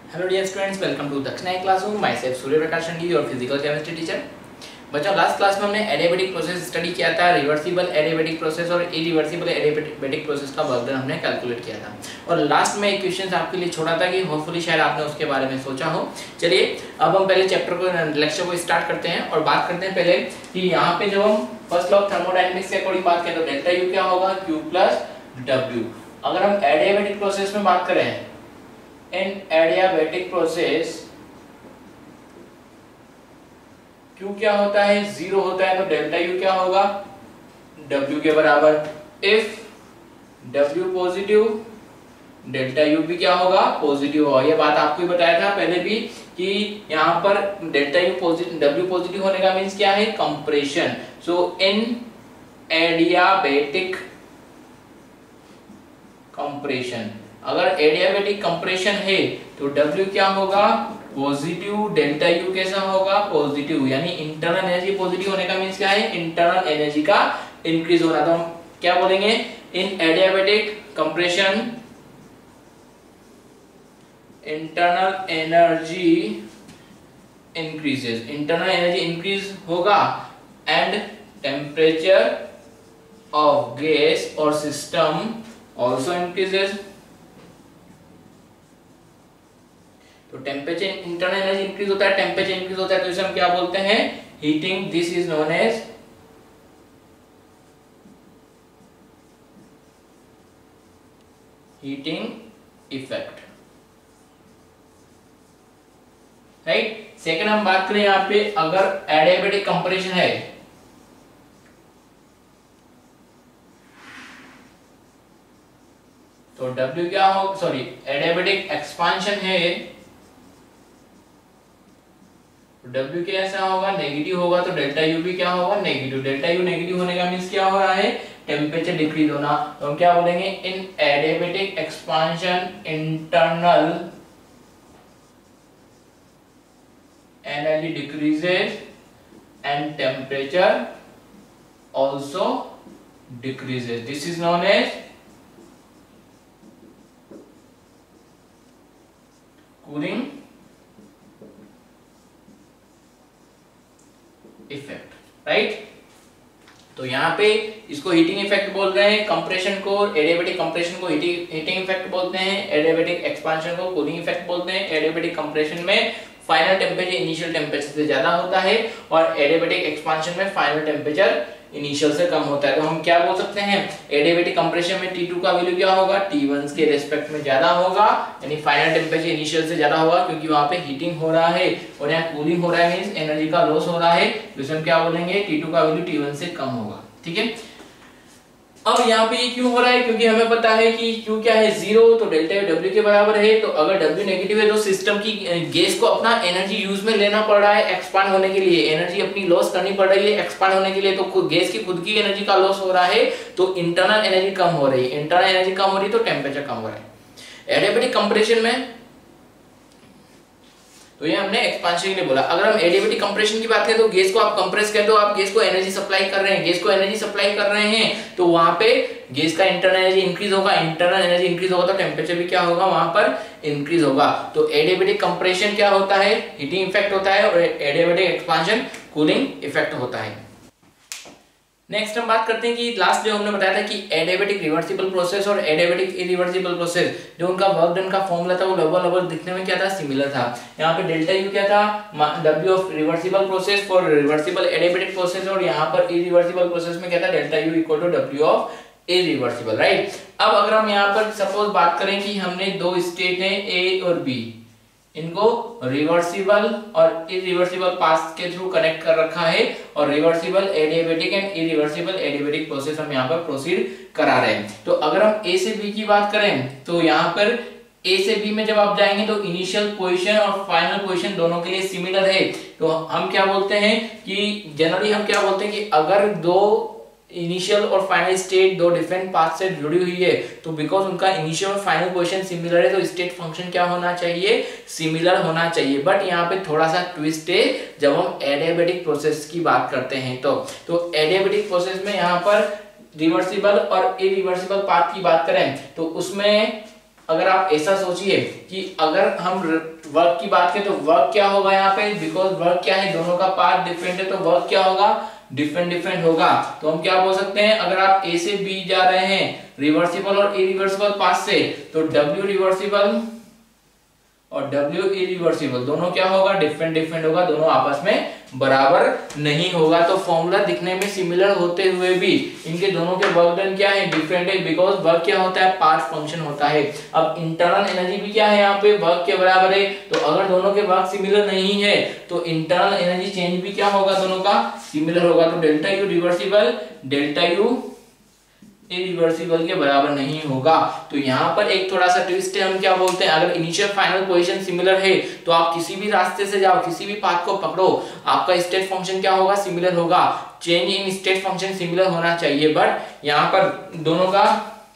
Hello dear students, welcome to Dakshina classroom. Myself Surya Prakash D, your physical chemistry teacher. बच्चों, last class में हमने adiabatic process study किया था, reversible adiabatic process और irreversible adiabatic process का work done हमने calculate किया था। और लास्ट में एक क्वेश्चन आपके लिए छोड़ा था कि होपफुली शायद आपने उसके बारे में सोचा हो। चलिए अब हम पहले चैप्टर को लेक्चर को स्टार्ट करते हैं और बात करते हैं पहले कि यहाँ पे जब हम फर्स्ट लॉ ऑफ थर्मोडायनेमिक्स के अकॉर्डिंग बात करें तो डेल्टा यू क्या होगा, क्यू प्लस डब्ल्यू। अगर हम एडियाबेटिक प्रोसेस में बात करें, in adiabatic process Q क्या होता है, 0 होता है, तो डेल्टा U क्या होगा, W के बराबर। if W positive, delta U भी क्या होगा, पॉजिटिव होगा। ये बात आपको ही बताया था पहले भी कि यहाँ पर delta U positive, W positive होने का मीन्स क्या है, compression. So in adiabatic compression, अगर एडियाबेटिक कंप्रेशन है तो W क्या होगा, पॉजिटिव, डेल्टा U कैसा होगा, पॉजिटिव। यानी इंटरनल एनर्जी पॉजिटिव होने का मींस क्या है, इंटरनल एनर्जी का इंक्रीज होना। तो हम क्या बोलेंगे, in adiabatic compression internal energy increases, internal energy increase होगा एंड टेम्परेचर ऑफ गैस और सिस्टम ऑल्सो इंक्रीजेस। तो टेम्परेचर, इंटरनल एनर्जी इंक्रीज होता है, टेम्परेचर इंक्रीज होता है, तो इसे हम क्या बोलते हैं, heating. This is known as heating effect, right. Second हम बात करें यहाँ पे, अगर एडियाबेटिक कंप्रेशन है तो W क्या हो, सॉरी एडियाबेटिक एक्सपांशन है, W कैसा होगा, नेगेटिव होगा, तो डेल्टा U भी क्या होगा, नेगेटिव। डेल्टा U नेगेटिव होने का मींस क्या हो रहा है, टेम्परेचर डिक्रीज होना। तो हम क्या बोलेंगे, in adiabatic expansion internal energy decreases and temperature also decreases. This is known as cooling effect, right. तो यहाँ पे इसको हीटिंग इफेक्ट बोल रहे हैं, कंप्रेशन को, एडियाबेटिक कंप्रेशन को हीटिंग इफेक्ट बोलते हैं, एडियाबेटिक एक्सपांशन को कूलिंग इफेक्ट बोलते हैं। एडियाबेटिक कंप्रेशन में फाइनल टेम्परेचर इनिशियल टेम्परेचर से ज्यादा होता है और एडियाबेटिक एक्सपांशन में फाइनल टेम्परेचर इनिशियल से कम होता है। तो हम क्या बोल सकते हैं, एडियाबेटिक कंप्रेशन में T2 का वैल्यू क्या होगा, T1 के रेस्पेक्ट में ज्यादा होगा, यानी फाइनल टेम्परेचर इनिशियल से ज्यादा होगा क्योंकि वहां पे हीटिंग हो रहा है और यहाँ कूलिंग हो रहा है, मींस एनर्जी का लॉस हो रहा है। तो हम क्या बोलेंगे, T2 का वैल्यू T1 से कम होगा, ठीक है। अब यहाँ पे ये क्यों हो रहा है, क्योंकि हमें पता है कि Q क्या है, 0, तो डेल्टा W के बराबर है। तो अगर W नेगेटिव है तो सिस्टम की गैस को अपना एनर्जी यूज में लेना पड़ रहा है एक्सपांड होने के लिए, एनर्जी अपनी लॉस करनी पड़ रही है एक्सपांड होने के लिए। तो गैस की खुद की एनर्जी का लॉस हो रहा है, तो इंटरनल एनर्जी कम हो रही है, इंटरनल एनर्जी कम हो रही है तो टेम्परेचर कम हो रहा है। एडियाबेटिक कंप्रेशन में तो ये हमने एक्सपांशन के लिए बोला। अगर हम एडियाबेटिक कंप्रेशन की बात करें तो गैस को आप कंप्रेस कर दो, आप गैस को एनर्जी सप्लाई कर रहे हैं, गैस को एनर्जी सप्लाई कर रहे हैं, तो वहां पे गैस का इंटरनल एनर्जी इंक्रीज होगा, इंटरनल एनर्जी इंक्रीज होगा तो टेम्परेचर भी क्या होगा, वहां पर इंक्रीज होगा। तो एडियाबेटिक कंप्रेशन क्या होता है, हीटिंग इफेक्ट होता है, और एडियाबेटिक एक्सपांशन कूलिंग इफेक्ट होता है। नेक्स्ट हम बात करते हैं कि लास्ट जो हमने बताया था कि एडियाबेटिक रिवर्सिबल प्रोसेस और एडियाबेटिक इरिवर्सिबल प्रोसेस, जो उनका वर्क डन का फॉर्मूला था वो लगभग दिखने में क्या था, सिमिलर था। यहाँ पे डेल्टा यू क्या था, W of reversible process for reversible adiabatic process, और यहाँ पर इरिवर्सिबल प्रोसेस में क्या था, delta U equal to W of irreversible, right. अब अगर हम यहाँ पर सपोज बात करें कि हमने दो स्टेट है A और B, इनको रिवर्सिबल और इरिवर्सिबल पाथ के थ्रू कनेक्ट कर रखा है और reversible adiabatic and irreversible adiabatic process हम यहाँ पर प्रोसीड करा रहे हैं। तो अगर हम A से B की बात करें तो यहाँ पर A से B में जब आप जाएंगे तो इनिशियल पोजीशन और फाइनल पोजीशन दोनों के लिए सिमिलर है। तो हम क्या बोलते हैं कि जनरली हम क्या बोलते हैं कि अगर दो इनिशियल और फाइनल स्टेट दो डिफरेंट पाथ से जुड़ी हुई है तो बिकॉज उनका इनिशियल और फाइनल पोजीशन सिमिलर है तो स्टेट फंक्शन क्या होना चाहिए, सिमिलर होना चाहिए। बट यहाँ पे थोड़ा सा ट्विस्ट है जब हम एडियाबेटिक प्रोसेस की बात करते हैं तो एडियाबेटिक प्रोसेस में यहाँ पर रिवर्सिबल और इरिवर्सिबल पाथ की बात करें तो उसमें अगर आप ऐसा सोचिए कि अगर हम वर्क की बात करें तो वर्क क्या होगा यहाँ पे, बिकॉज वर्क क्या है, दोनों का पाथ डिफरेंट है, तो वर्क क्या होगा, डिफरेंट होगा। तो हम क्या बोल सकते हैं, अगर आप ए से बी जा रहे हैं रिवर्सिबल और इरिवर्सिबल पाथ से, तो डब्ल्यू रिवर्सिबल और डब्ल्यू इरिवर्सिबल दोनों क्या होगा, डिफरेंट होगा, दोनों आपस में बराबर नहीं होगा। तो फॉर्मूला दिखने में सिमिलर होते हुए भी इनके दोनों के वर्क डन क्या है, डिफरेंट है, बिकॉज वर्क क्या होता है, पाथ फंक्शन होता है। अब इंटरनल एनर्जी भी क्या है, यहाँ पे वर्क के बराबर है। तो अगर दोनों के वर्क सिमिलर नहीं है तो इंटरनल एनर्जी चेंज भी क्या होगा, दोनों का सिमिलर होगा। तो delta U reversible delta U irreversible के बराबर नहीं होगा। तो यहाँ पर एक थोड़ा सा ट्विस्ट है, हम क्या बोलते हैं, अगर इनिशियल फाइनल पोजीशन सिमिलर है तो आप किसी भी रास्ते से जाओ, किसी भी पाथ को पकड़ो, आपका स्टेट फंक्शन क्या होगा, सिमिलर होगा। Change in state function similar होना चाहिए, बट यहाँ पर दोनों का,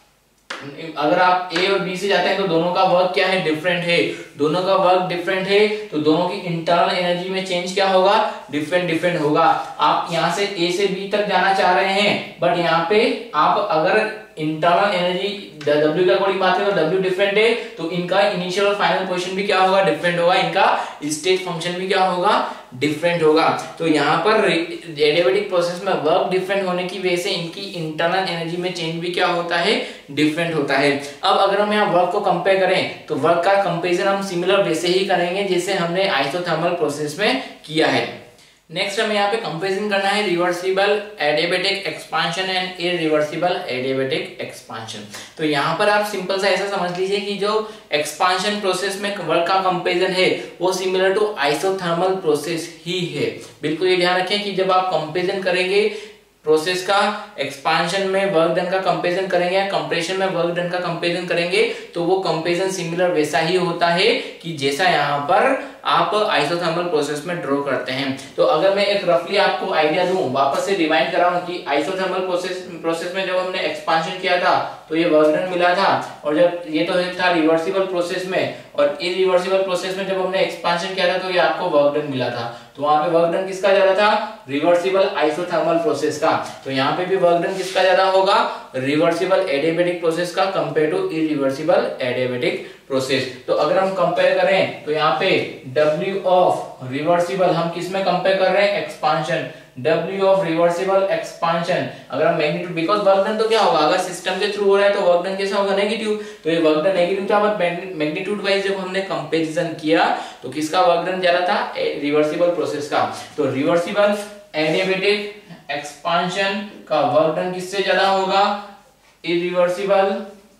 अगर आप ए और बी से जाते हैं तो दोनों का वर्क क्या है, डिफरेंट है। दोनों का वर्क डिफरेंट है तो दोनों की इंटरनल एनर्जी में चेंज क्या होगा, डिफरेंट होगा। आप यहां से ए से बी तक जाना चाह रहे हैं, बट यहाँ पे आप अगर इंटरनल एनर्जी W का अकॉर्डिंग बात करें तो W डिफरेंट है, तो इनका इनिशियल और फाइनल पोजीशन भी क्या होगा, डिफरेंट होगा, इनका स्टेट फंक्शन भी क्या होगा, डिफरेंट होगा। तो यहाँ पर एडियाबैटिक प्रोसेस में वर्क डिफरेंट होने की वजह से इनकी इंटरनल एनर्जी में चेंज भी क्या होता है, डिफरेंट होता है। अब अगर हम यहाँ वर्क को कंपेयर करें तो वर्क का कंपेरिजन हम सिमिलर वैसे ही करेंगे जैसे हमने आइसोथर्मल प्रोसेस में किया है। नेक्स्ट हमें यहाँ पे कंपेरिजन करना है reversible adiabatic expansion and irreversible adiabatic expansion. तो यहाँ पर आप सिंपल सा ऐसा समझ लीजिए कि जो एक्सपांशन प्रोसेस में वर्क का कंपेरिजन है वो सिमिलर टू आइसोथर्मल प्रोसेस ही है। बिल्कुल ये ध्यान रखें कि जब आप कंपेरिजन करेंगे प्रोसेस का, एक्सपांशन में वर्क डन का कंपेरिजन करेंगे या कंप्रेशन में वर्क डन का कंपेरिजन करेंगे, तो वो कंपेरिजन सिमिलर वैसा ही होता है कि जैसा यहाँ पर आप आइसोथर्मल प्रोसेस में ड्रॉ करते हैं। तो अगर मैं एक रफली आपको आइडिया दूं, वापस से रिवाइंड कराऊं कि आइसोथर्मल प्रोसेस में जब हमने एक्सपांशन किया था तो ये वर्क डन मिला था, और जब ये तो था रिवर्सिबल प्रोसेस में, और इरिवर्सिबल प्रोसेस में जब हमने एक्सपांशन किया था तो ये आपको वर्क डन मिला था। तो वहां पे वर्क डन किसका ज्यादा था, रिवर्सिबल आइसोथर्मल प्रोसेस का। तो यहाँ पे भी वर्क डन किसका ज्यादा होगा, रिवर्सिबल एडियाबैटिक प्रोसेस का compare to irreversible adiabatic process. तो अगर हम कंपेयर करें तो यहाँ पे W ऑफ रिवर्सिबल हम किस में कंपेयर कर रहे हैं, expansion. W of reversible expansion, अगर हम मैग्नीट्यूड, बिकॉज वर्क डन तो क्या होगा, अगर सिस्टम के थ्रू हो रहा है तो वर्क डन कैसा होगा, नेगेटिव। तो ये वर्क डन नेगेटिव था, बट मैग्नीट्यूड वाइज जब हमने कंपैरिजन किया तो किसका वर्क डन ज्यादा था, रिवर्सिबल प्रोसेस का। तो रिवर्सिबल एडियाबैटिक एक्सपांशन का वर्क डन किससे ज्यादा होगा, इरिवर्सिबल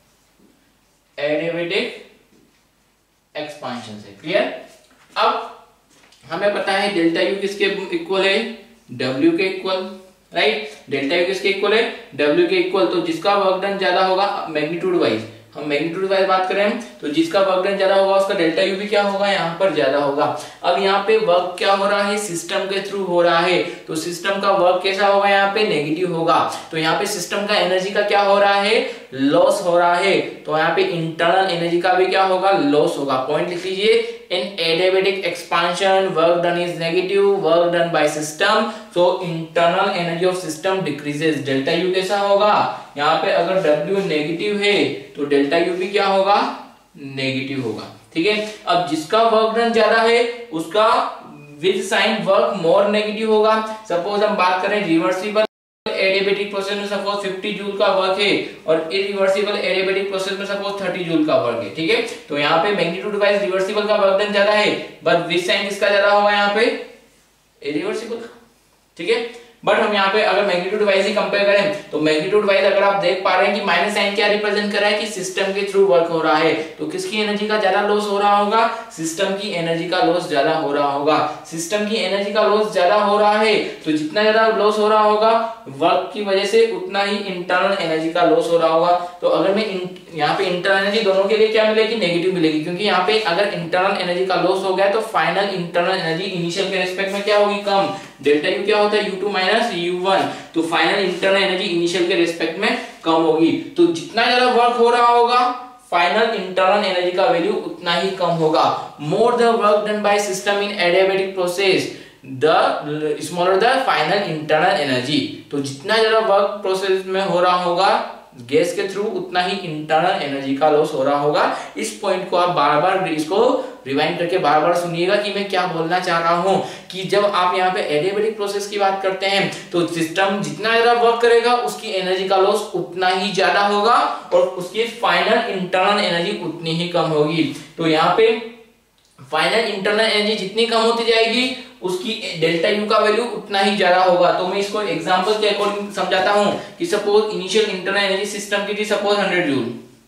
एडियाबैटिक एक्सपांशन से। क्लियर। अब हमें पता है डेल्टा यू किसके इक्वल है, W के इक्वल, राइट। डेल्टा यू किसके इक्वल है, W के इक्वल। तो जिसका वर्क डन ज्यादा होगा मैग्नीट्यूड वाइज, हम मैग्नीट्यूड वाइज बात करें तो जिसका वर्क डन ज्यादा होगा उसका डेल्टा यू भी क्या होगा, यहाँ पर ज्यादा होगा। अब यहाँ पे वर्क क्या हो रहा है, सिस्टम के थ्रू हो रहा है, तो सिस्टम का वर्क कैसा होगा, यहाँ पे नेगेटिव होगा। तो यहाँ पे सिस्टम का एनर्जी का क्या हो रहा है, लॉस हो रहा है। तो यहाँ पे इंटरनल एनर्जी का भी क्या होगा, लॉस होगा। पॉइंट लिख लीजिए, in adiabatic expansion work done is negative, work done by system, so internal energy of system decreases. Delta U कैसा होगा, यहाँ पे अगर W नेगेटिव है तो डेल्टा यू भी क्या होगा, नेगेटिव होगा। ठीक है। अब जिसका वर्क डन ज्यादा है उसका with sign work more negative होगा। सपोज हम बात करें रिवर्सिबल एडियाबैटिक प्रोसेस में सपोज 50 जूल का वर्क है और इरिवर्सिबल एडियाबैटिक प्रोसेस में सपोज 30 जूल का वर्क है। ठीक है। तो यहाँ पे मैग्नीट्यूड वाइज रिवर्सिबल का वर्क डन ज्यादा है, बट विद साइन किसका ज्यादा होगा, यहाँ पे इरिवर्सिबल का। ठीक है। बट हम यहाँ पे अगर मैग्नीट्यूड वाइज ही कंपेयर करें तो मैग्नीट्यूड वाइज अगर आप देख पा रहे हैं कि माइनस साइन क्या रिप्रेजेंट कर रहा है कि सिस्टम के थ्रू वर्क हो रहा है, तो किसकी एनर्जी का ज्यादा लॉस हो रहा होगा, सिस्टम की एनर्जी का लॉस ज्यादा हो रहा होगा। सिस्टम की एनर्जी का लॉस ज्यादा हो रहा है तो जितना ज्यादा लॉस हो रहा होगा वर्क की वजह से उतना ही इंटरनल एनर्जी का लॉस हो रहा होगा। तो अगर मैं यहाँ पे इंटरनल एनर्जी दोनों के लिए क्या मिलेगी, नेगेटिव मिलेगी, क्योंकि यहाँ पे अगर इंटरनल एनर्जी का लॉस हो गया तो फाइनल इंटरनल एनर्जी इनिशियल के रिस्पेक्ट में क्या होगी, कम। डेल्टा यू क्या होता है, U2 माइनस U1, तो फाइनल इंटरनल एनर्जी इनिशियल के रिस्पेक्ट में कम होगी। तो जितना ज्यादा वर्क हो रहा होगा फाइनल इंटरनल एनर्जी का वैल्यू उतना ही कम होगा। More the work done by system in adiabatic process the smaller the final internal energy. तो जितना ज्यादा वर्क प्रोसेस में हो रहा होगा गैस के थ्रू उतना ही इंटरनल एनर्जी का लॉस हो रहा होगा। इस पॉइंट को आप बार बार इसको रिवाइंड करके बार बार सुनिएगा कि मैं क्या बोलना चाह रहा हूं, कि जब आप यहाँ पे एडियाबेटिक प्रोसेस की बात करते हैं तो सिस्टम जितना ज्यादा वर्क करेगा उसकी एनर्जी का लॉस उतना ही ज्यादा होगा और उसकी फाइनल इंटरनल एनर्जी उतनी ही कम होगी। तो यहाँ पे फाइनल इंटरनल एनर्जी जितनी कम होती जाएगी उसकी डेल्टा यू का वैल्यू उतना ही ज्यादा होगा। तो मैं इसको एग्जांपल के अकॉर्डिंग समझाता हूं कि suppose initial internal energy system की थी सपोज 100 जूल।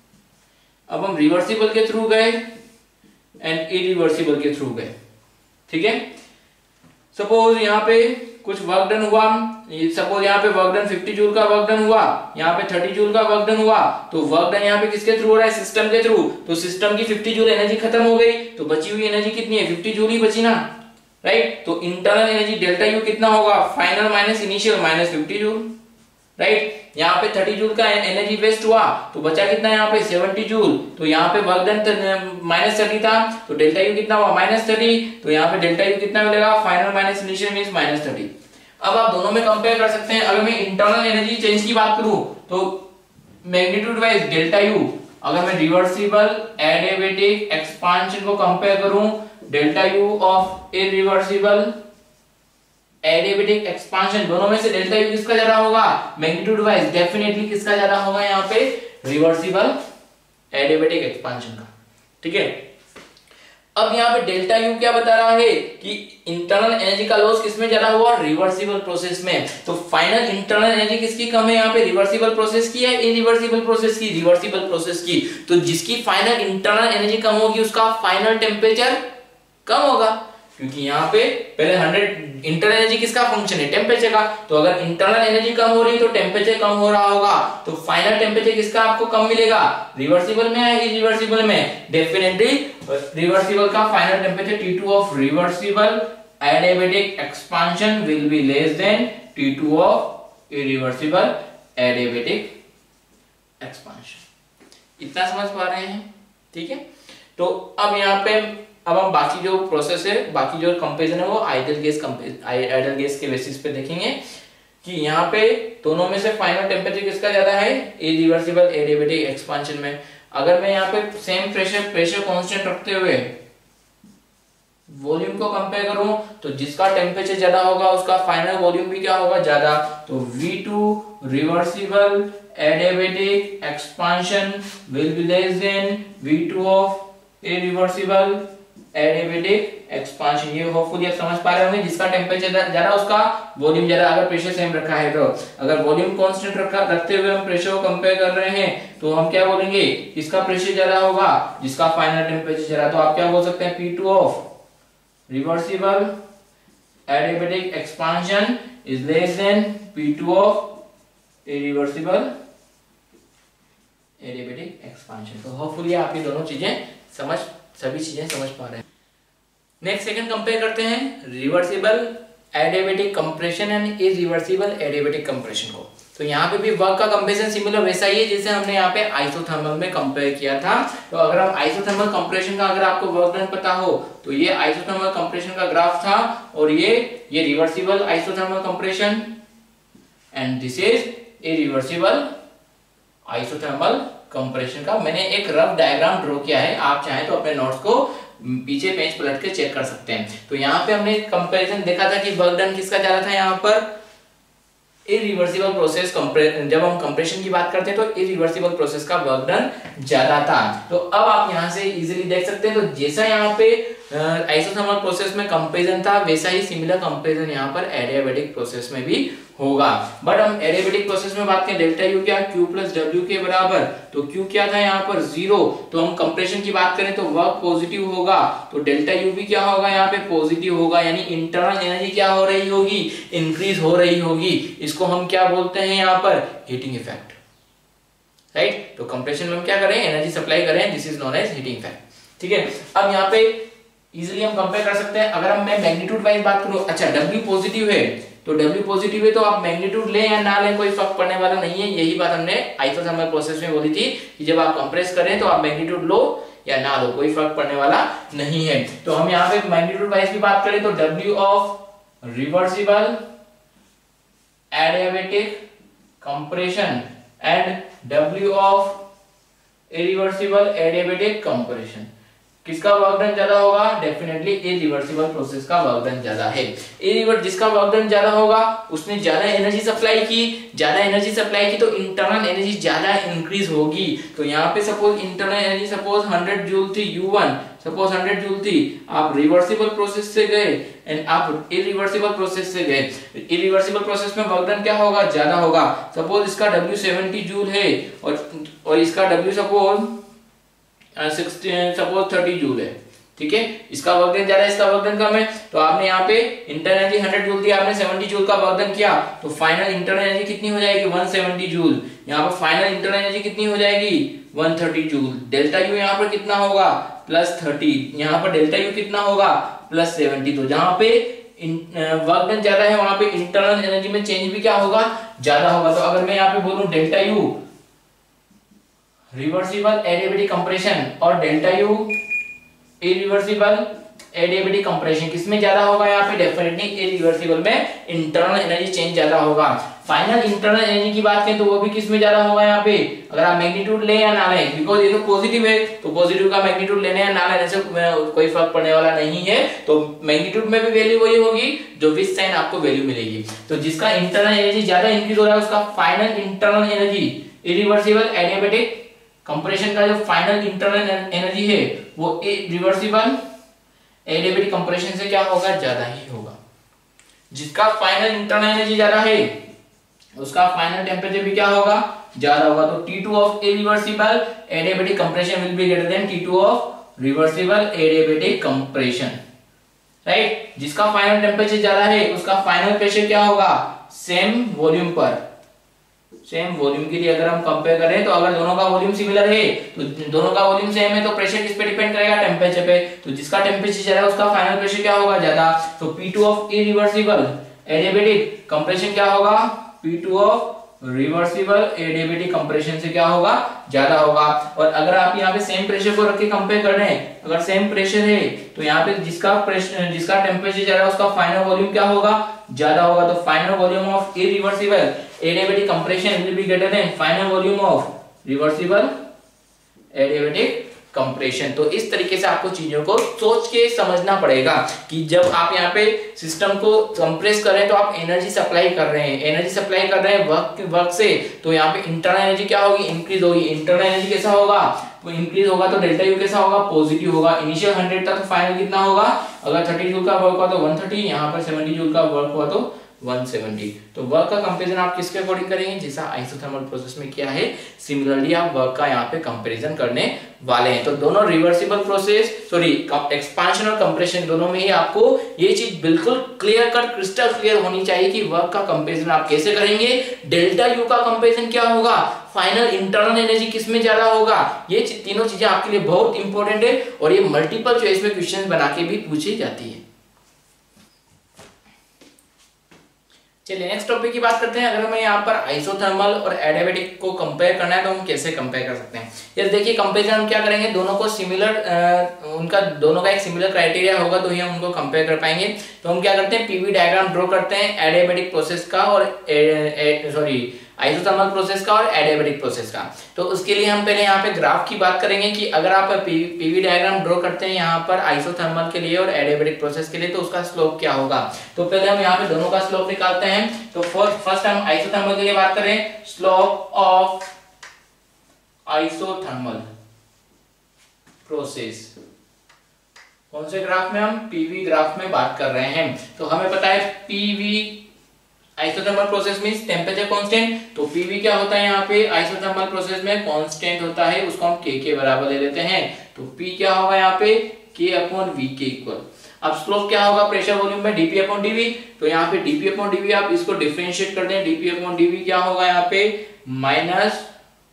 अब हम रिवर्सिबल के थ्रू गए एंड इरिवर्सिबल के थ्रू गए, ठीक है। सपोज यहाँ पे कुछ वर्क डन हुआ, सपोज यहाँ पे वर्क डन 50 जूल का वर्क डन हुआ, यहाँ पे 30 जूल का वर्क डन हुआ, तो वर्क डन यहाँ पे किसके थ्रू हो रहा है, सिस्टम के थ्रू। तो सिस्टम की 50 जूल एनर्जी खत्म हो गई, तो बची हुई एनर्जी कितनी है, 50 जूल ही बची ना, राइट। तो इंटरनल एनर्जी डेल्टा यू कितना होगा, final minus initial minus 50 joule, right. यहाँ पे 30 जूल का एनर्जी वेस्ट हुआ तो बचा कितना यहाँ पे 70 जूल। तो यहाँ पे वर्क डन माइनस 30 था तो डेल्टा यू कितना हुआ माइनस 30। तो यहाँ पे डेल्टा यू कितना मिलेगा, final minus initial means minus 30। अब आप दोनों में कंपेयर कर सकते हैं। अगर मैं इंटरनल एनर्जी चेंज की बात करूं तो मैग्नीट्यूड वाइज डेल्टा यू, अगर मैं रिवर्सिबल एडियाबेटिक एक्सपांशन को कंपेयर करूं, delta U of irreversible adiabatic expansion, दोनों में से डेल्टा यू किसका ज्यादा होगा, मैग्नीट्यूड वाइज डेफिनेटली किसका ज्यादा होगा, यहाँ पे रिवर्सिबल एडियाबेटिक एक्सपांशन का, ठीक है। अब यहाँ पे डेल्टा यू क्या बता रहा है कि इंटरनल एनर्जी का लॉस किसमें ज्यादा हुआ, रिवर्सिबल प्रोसेस में। तो फाइनल इंटरनल एनर्जी किसकी कम है यहाँ पे, रिवर्सिबल प्रोसेस की है इरिवर्सिबल प्रोसेस की, रिवर्सिबल प्रोसेस की। तो जिसकी फाइनल इंटरनल एनर्जी कम होगी उसका फाइनल टेम्परेचर कम होगा, क्योंकि यहाँ पे पहले 100 इंटरनल एनर्जी किसका फंक्शन है, टेम्परेचर का। तो अगर इंटरनल एनर्जी कम हो रही है तो टेम्परेचर कम हो रहा होगा, तो फाइनल टेम्परेचर किसका आपको कम मिलेगा, रिवर्सिबल में या इरिवर्सिबल में, डेफिनेटली रिवर्सिबल का final temperature T2 of reversible adiabatic expansion will be less than T2 of irreversible adiabatic expansion. इतना समझ पा रहे हैं, ठीक है। तो अब यहाँ पे अब हम बाकी जो प्रोसेस है, बाकी जो कंपैरिजन है वो आइडियल गैस के बेसिस पे देखेंगे कि यहाँ पे दोनों में से फाइनल टेम्परेचर किसका ज्यादा है, इरिवर्सिबल एडियाबेटिक एक्सपांशन में। अगर मैं यहाँ पे सेम प्रेशर कांस्टेंट रखते हुए वॉल्यूम को कंपेयर करूं तो जिसका टेम्परेचर ज्यादा होगा उसका फाइनल वॉल्यूम भी क्या होगा, ज्यादा। तो V2 reversible adiabatic expansion will be less than V2 of irreversible adiabatic expansion. ये होपफुली आप समझ पा रहे होंगे, जिसका टेम्परेचर ज्यादा उसका वॉल्यूम ज्यादा। अगर प्रेशर सेम रखा है तो अगर वॉल्यूम कांस्टेंट रखते हुए हम प्रेशर को कंपेयर कर रहे हैं तो हम क्या बोलेंगे, इसका प्रेशर ज्यादा होगा जिसका फाइनल टेम्परेचर ज्यादा। तो आप क्या बोल सकते हैं, P2 of reversible adiabatic expansion is less than P2 of irreversible adiabatic expansion. तो होपफुली आप ये दोनों चीजें सभी चीजें समझ पा रहे हैं। नेक्स्ट सेकंड कंपेयर करते हैं reversible adiabatic compression and irreversible adiabatic compression को। तो यहाँ पे भी वर्क का कंपेरिजन सिमिलर वैसा ही है जैसे हमने यहाँ पे आइसोथर्मल में कंपेयर किया था। तो अगर हम आइसोथर्मल कंप्रेशन का अगर आपको वर्क डन पता हो तो ये आइसोथर्मल कंप्रेशन का ग्राफ था और ये reversible isothermal compression and this is irreversible isothermal compression का मैंने एक रफ डायग्राम ड्रॉ किया है। आप चाहें तो अपने नोट्स को पीछे पेज पलट के चेक कर सकते हैं। तो यहाँ पे हमने कंपैरिजन देखा था कि वर्क डन किसका ज्यादा था, यहाँ पर इरिवर्सिबल प्रोसेस जब हम कंप्रेशन की बात करते हैं तो इरिवर्सिबल प्रोसेस का वर्क डन ज्यादा था। तो अब आप यहाँ से इजीली देख सकते हैं, तो जैसा यहाँ पे आइसोथर्मल प्रोसेस में कंपैरिजन था वैसा ही सिमिलर कंपैरिजन यहाँ पर एडियाबेटिक प्रोसेस में भी होगा। बट हम एडियाबेटिक प्रोसेस में बात करें डेल्टा यू क्या, Q प्लस डब्ल्यू के बराबर। तो Q क्या था यहाँ पर 0। तो हम कंप्रेशन की बात करें तो वर्क पॉजिटिव होगा, तो डेल्टा यू भी क्या होगा यहाँ पे पॉजिटिव होगा, यानी इंटरनल एनर्जी क्या हो रही होगी, इंक्रीज हो रही होगी। इसको हम क्या बोलते हैं यहाँ पर, हीटिंग इफेक्ट, राइट। तो कंप्रेशन में हम क्या करें, एनर्जी सप्लाई करें, this is known as heating effect, ठीक है। अब यहाँ पे इजीली हम कंपेयर कर सकते हैं। अगर हम मैं मैग्नीट्यूड वाइज बात करूं, अच्छा W पॉजिटिव है तो W पॉजिटिव है तो आप मैग्नीट्यूड लें या ना लें कोई फर्क पड़ने वाला नहीं है। यही बात हमने आइसोथर्मल प्रोसेस में बोली थी कि जब आप कंप्रेस करें तो आप मैग्नीट्यूड लो या ना लो कोई फर्क पड़ने वाला नहीं है। तो हम यहाँ पे मैग्नीट्यूड वाइज की बात करें तो W of reversible adiabatic compression and W of irreversible adiabatic compression. किसका वर्क डन ज्यादा होगा? डेफिनेटली इरिवर्सिबल प्रोसेस का वर्क डन ज्यादा है। जिसका वर्क डन ज्यादा होगा उसने ज्यादा एनर्जी सप्लाई की, ज्यादा एनर्जी सप्लाई की तो इंटरनल एनर्जी ज्यादा इंक्रीज होगी। तो यहाँ पे suppose internal energy suppose 100 joule थी U1, सपोज 100 जूल थी, आप रिवर्सिबल प्रोसेस से गए एंड आप इरिवर्सिबल प्रोसेस से गए, इरिवर्सिबल प्रोसेस में वर्क डन क्या होगा? ज्यादा होगा। सपोज इसका W 70 जूल है और इसका W सपोज 30 जूल है, ठीक है। इसका वर्क डन ज्यादा है, इसका वर्क डन कम है, तो आपने यहाँ पे इंटरनल एनर्जी 100 जूल थी, आपने 70 जूल का वर्क डन किया, तो फाइनल इंटरनल एनर्जी कितनी हो जाएगी? 170 जूल। यहाँ पर फाइनल इंटरनल एनर्जी कितनी हो जाएगी? 130 जूल। डेल्टा यू यहाँ पर कितना होगा? +30। यहाँ पर डेल्टा यू कितना होगा? +70। तो जहाँ पे वर्क डन ज्यादा है वहां पे इंटरनल एनर्जी में चेंज भी क्या होगा? ज्यादा होगा। तो अगर मैं यहाँ पे बोलूं delta U reversible adiabatic compression और delta U irreversible adiabatic compression, किसमें ज्यादा होगा? यहाँ पे डेफिनेटली इरिवर्सिबल में इंटरनल एनर्जी चेंज ज्यादा होगा। फाइनल इंटरनल एनर्जी की बात करें तो वो भी किसमें ज्यादा होगा? यहाँ पे अगर आप मैग्नीट्यूड ले या ना ले, बिकॉज ये तो पॉजिटिव है, तो पॉजिटिव का मैग्नीट्यूड लेने या ना लेने से कोई फर्क पड़ने वाला नहीं है। तो मैग्नीट्यूड में भी वैल्यू वही होगी जो विच साइन आपको वैल्यू मिलेगी। तो जिसका इंटरनल एनर्जी ज्यादा इंक्रीज हो रहा है उसका final internal energy irreversible adiabatic compression का जो फाइनल इंटरनल एनर्जी है वो रिवर्सिबल एडियाबेटिक कंप्रेशन से क्या होगा? ज्यादा ही होगा। जिसका फाइनल इंटरनल एनर्जी ज्यादा है उसका फाइनल टेम्परेचर भी क्या होगा? ज्यादा होगा। तो T2 of irreversible adiabatic compression will be greater than T2 of reversible adiabatic compression, right. जिसका फाइनल टेम्परेचर ज्यादा है उसका फाइनल प्रेशर क्या होगा? सेम वॉल्यूम पर, सेम वॉल्यूम के लिए अगर हम कंपेयर करें तो अगर दोनों का वॉल्यूम सिमिलर है तो दोनों का वॉल्यूम सेम है तो प्रेशर किस पे डिपेंड करेगा? टेम्परेचर पे। तो जिसका टेम्परेचर ज्यादा है उसका फाइनल प्रेशर क्या होगा? ज्यादा। तो P2 of irreversible adiabatic compression क्या होगा? P2 of reversible adiabatic compression से क्या होगा? ज्यादा होगा। और अगर आप यहाँ पे सेम प्रेशर को रख के कंपेयर कर रहे हैं, अगर सेम प्रेशर है तो यहाँ पे जिसका टेम्परेचर ज्यादा है उसका फाइनल वॉल्यूम क्या होगा? ज्यादा होगा। तो final volume of irreversible adiabatic compression will be greater than final volume of reversible adiabatic compression. तो इस तरीके से आपको चीजों को सोच के समझना पड़ेगा कि जब आप यहाँ पे सिस्टम को कंप्रेस कर रहे हैं तो आप एनर्जी सप्लाई कर रहे हैं, एनर्जी सप्लाई कर रहे हैं वर्क से, तो यहाँ पे इंटरनल एनर्जी क्या होगी? इंक्रीज होगी। इंटरनल एनर्जी कैसा होगा? तो इंक्रीज होगा तो डेल्टा यू कैसा होगा? पॉजिटिव होगा। इनिशियल 100 था तो फाइनल कितना होगा? अगर 30 जूल का वर्क हुआ तो 130, यहाँ पर 70 जूल का वर्क हुआ तो 170। तो वर्क का कंपैरिजन आप किसके अकॉर्डिंग करेंगे? जैसा आइसोथर्मल प्रोसेस में किया है सिमिलरली आप वर्क का यहाँ पे कंपैरिजन करने वाले हैं। तो दोनों रिवर्सिबल प्रोसेस एक्सपांशन और कंप्रेशन दोनों में ही आपको ये चीज बिल्कुल क्लियर कट क्रिस्टल क्लियर होनी चाहिए कि वर्क का कंपैरिजन आप कैसे करेंगे, डेल्टा यू का कंपैरिजन क्या होगा, फाइनल इंटरनल एनर्जी किसमें ज्यादा होगा। ये तीनों चीजें आपके लिए बहुत इंपॉर्टेंट है और ये मल्टीपल चॉइस में क्वेश्चन बना के भी पूछी जाती है। चलिए नेक्स्ट टॉपिक की बात करते हैं। अगर हमें यहाँ पर आइसोथर्मल और एडियाबेटिक को कंपेयर करना है तो हम कैसे कंपेयर कर सकते हैं? ये देखिए कंपेरिजन हम क्या करेंगे, दोनों को सिमिलर उनका दोनों का एक सिमिलर क्राइटेरिया होगा तो ही हम उनको कंपेयर कर पाएंगे। तो हम क्या करते हैं, पीवी डायग्राम ड्रॉ करते हैं एडियाबेटिक प्रोसेस का और आइसोथर्मल प्रोसेस का और एडियाबेटिक प्रोसेस का। तो उसके लिए हम पहले यहाँ पे ग्राफ की बात करेंगे कि अगर आप पीवी डायग्राम ड्रॉ करते हैं यहाँ पर आइसोथर्मल के लिए और एडियाबेटिक प्रोसेस के लिए तो उसका स्लोप क्या होगा। तो पहले हम यहाँ पे दोनों का स्लोप निकालते हैं। तो फर्स्ट हम आइसोथर्मल के लिए बात करें, स्लोप ऑफ आइसोथर्मल प्रोसेस। कौन से ग्राफ में? हम पीवी ग्राफ में बात कर रहे हैं। तो हमें पता है PV isothermal process means temperature constant. तो पीवी क्या होता है यहाँ पे आइसोथर्मल प्रोसेस में? कांस्टेंट होता है, उसको हम के बराबर ले लेते हैं। तो पी क्या होगा यहाँ पे? के अपॉन वी के इक्वल। अब स्लोप क्या होगा प्रेशर वॉल्यूम में? DP upon dV. तो यहाँ पे डीपी अपॉन डीवी आप इसको डिफरेंशिएट करते हैं, डीपी अपॉन डीवी क्या होगा यहाँ पे? माइनस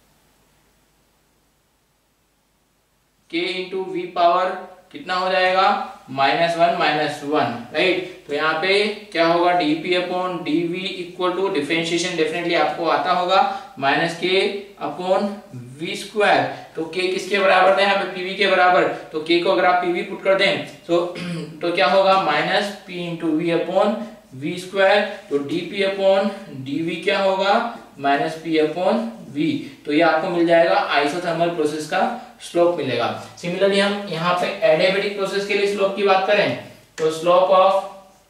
के इंटू वी पावर कितना हो जाएगा? -1 राइट। तो यहाँ पे क्या होगा? dp upon dv equal to differentiation definitely आपको आता होगा -k अपॉन v स्क्वायर। तो k किसके बराबर है यहाँ पे? pv के बराबर। तो k को अगर आप pv पुट कर दें तो क्या होगा? -p into V upon V square. तो dp अपॉन dv क्या होगा? Minus P upon V. तो ये आपको मिल जाएगा आइसोथर्मल प्रोसेस का स्लोप मिलेगा। सिमिलरली हम यहाँ पे एडियाबेटिक प्रोसेस के लिए स्लोप की बात करें तो स्लोप ऑफ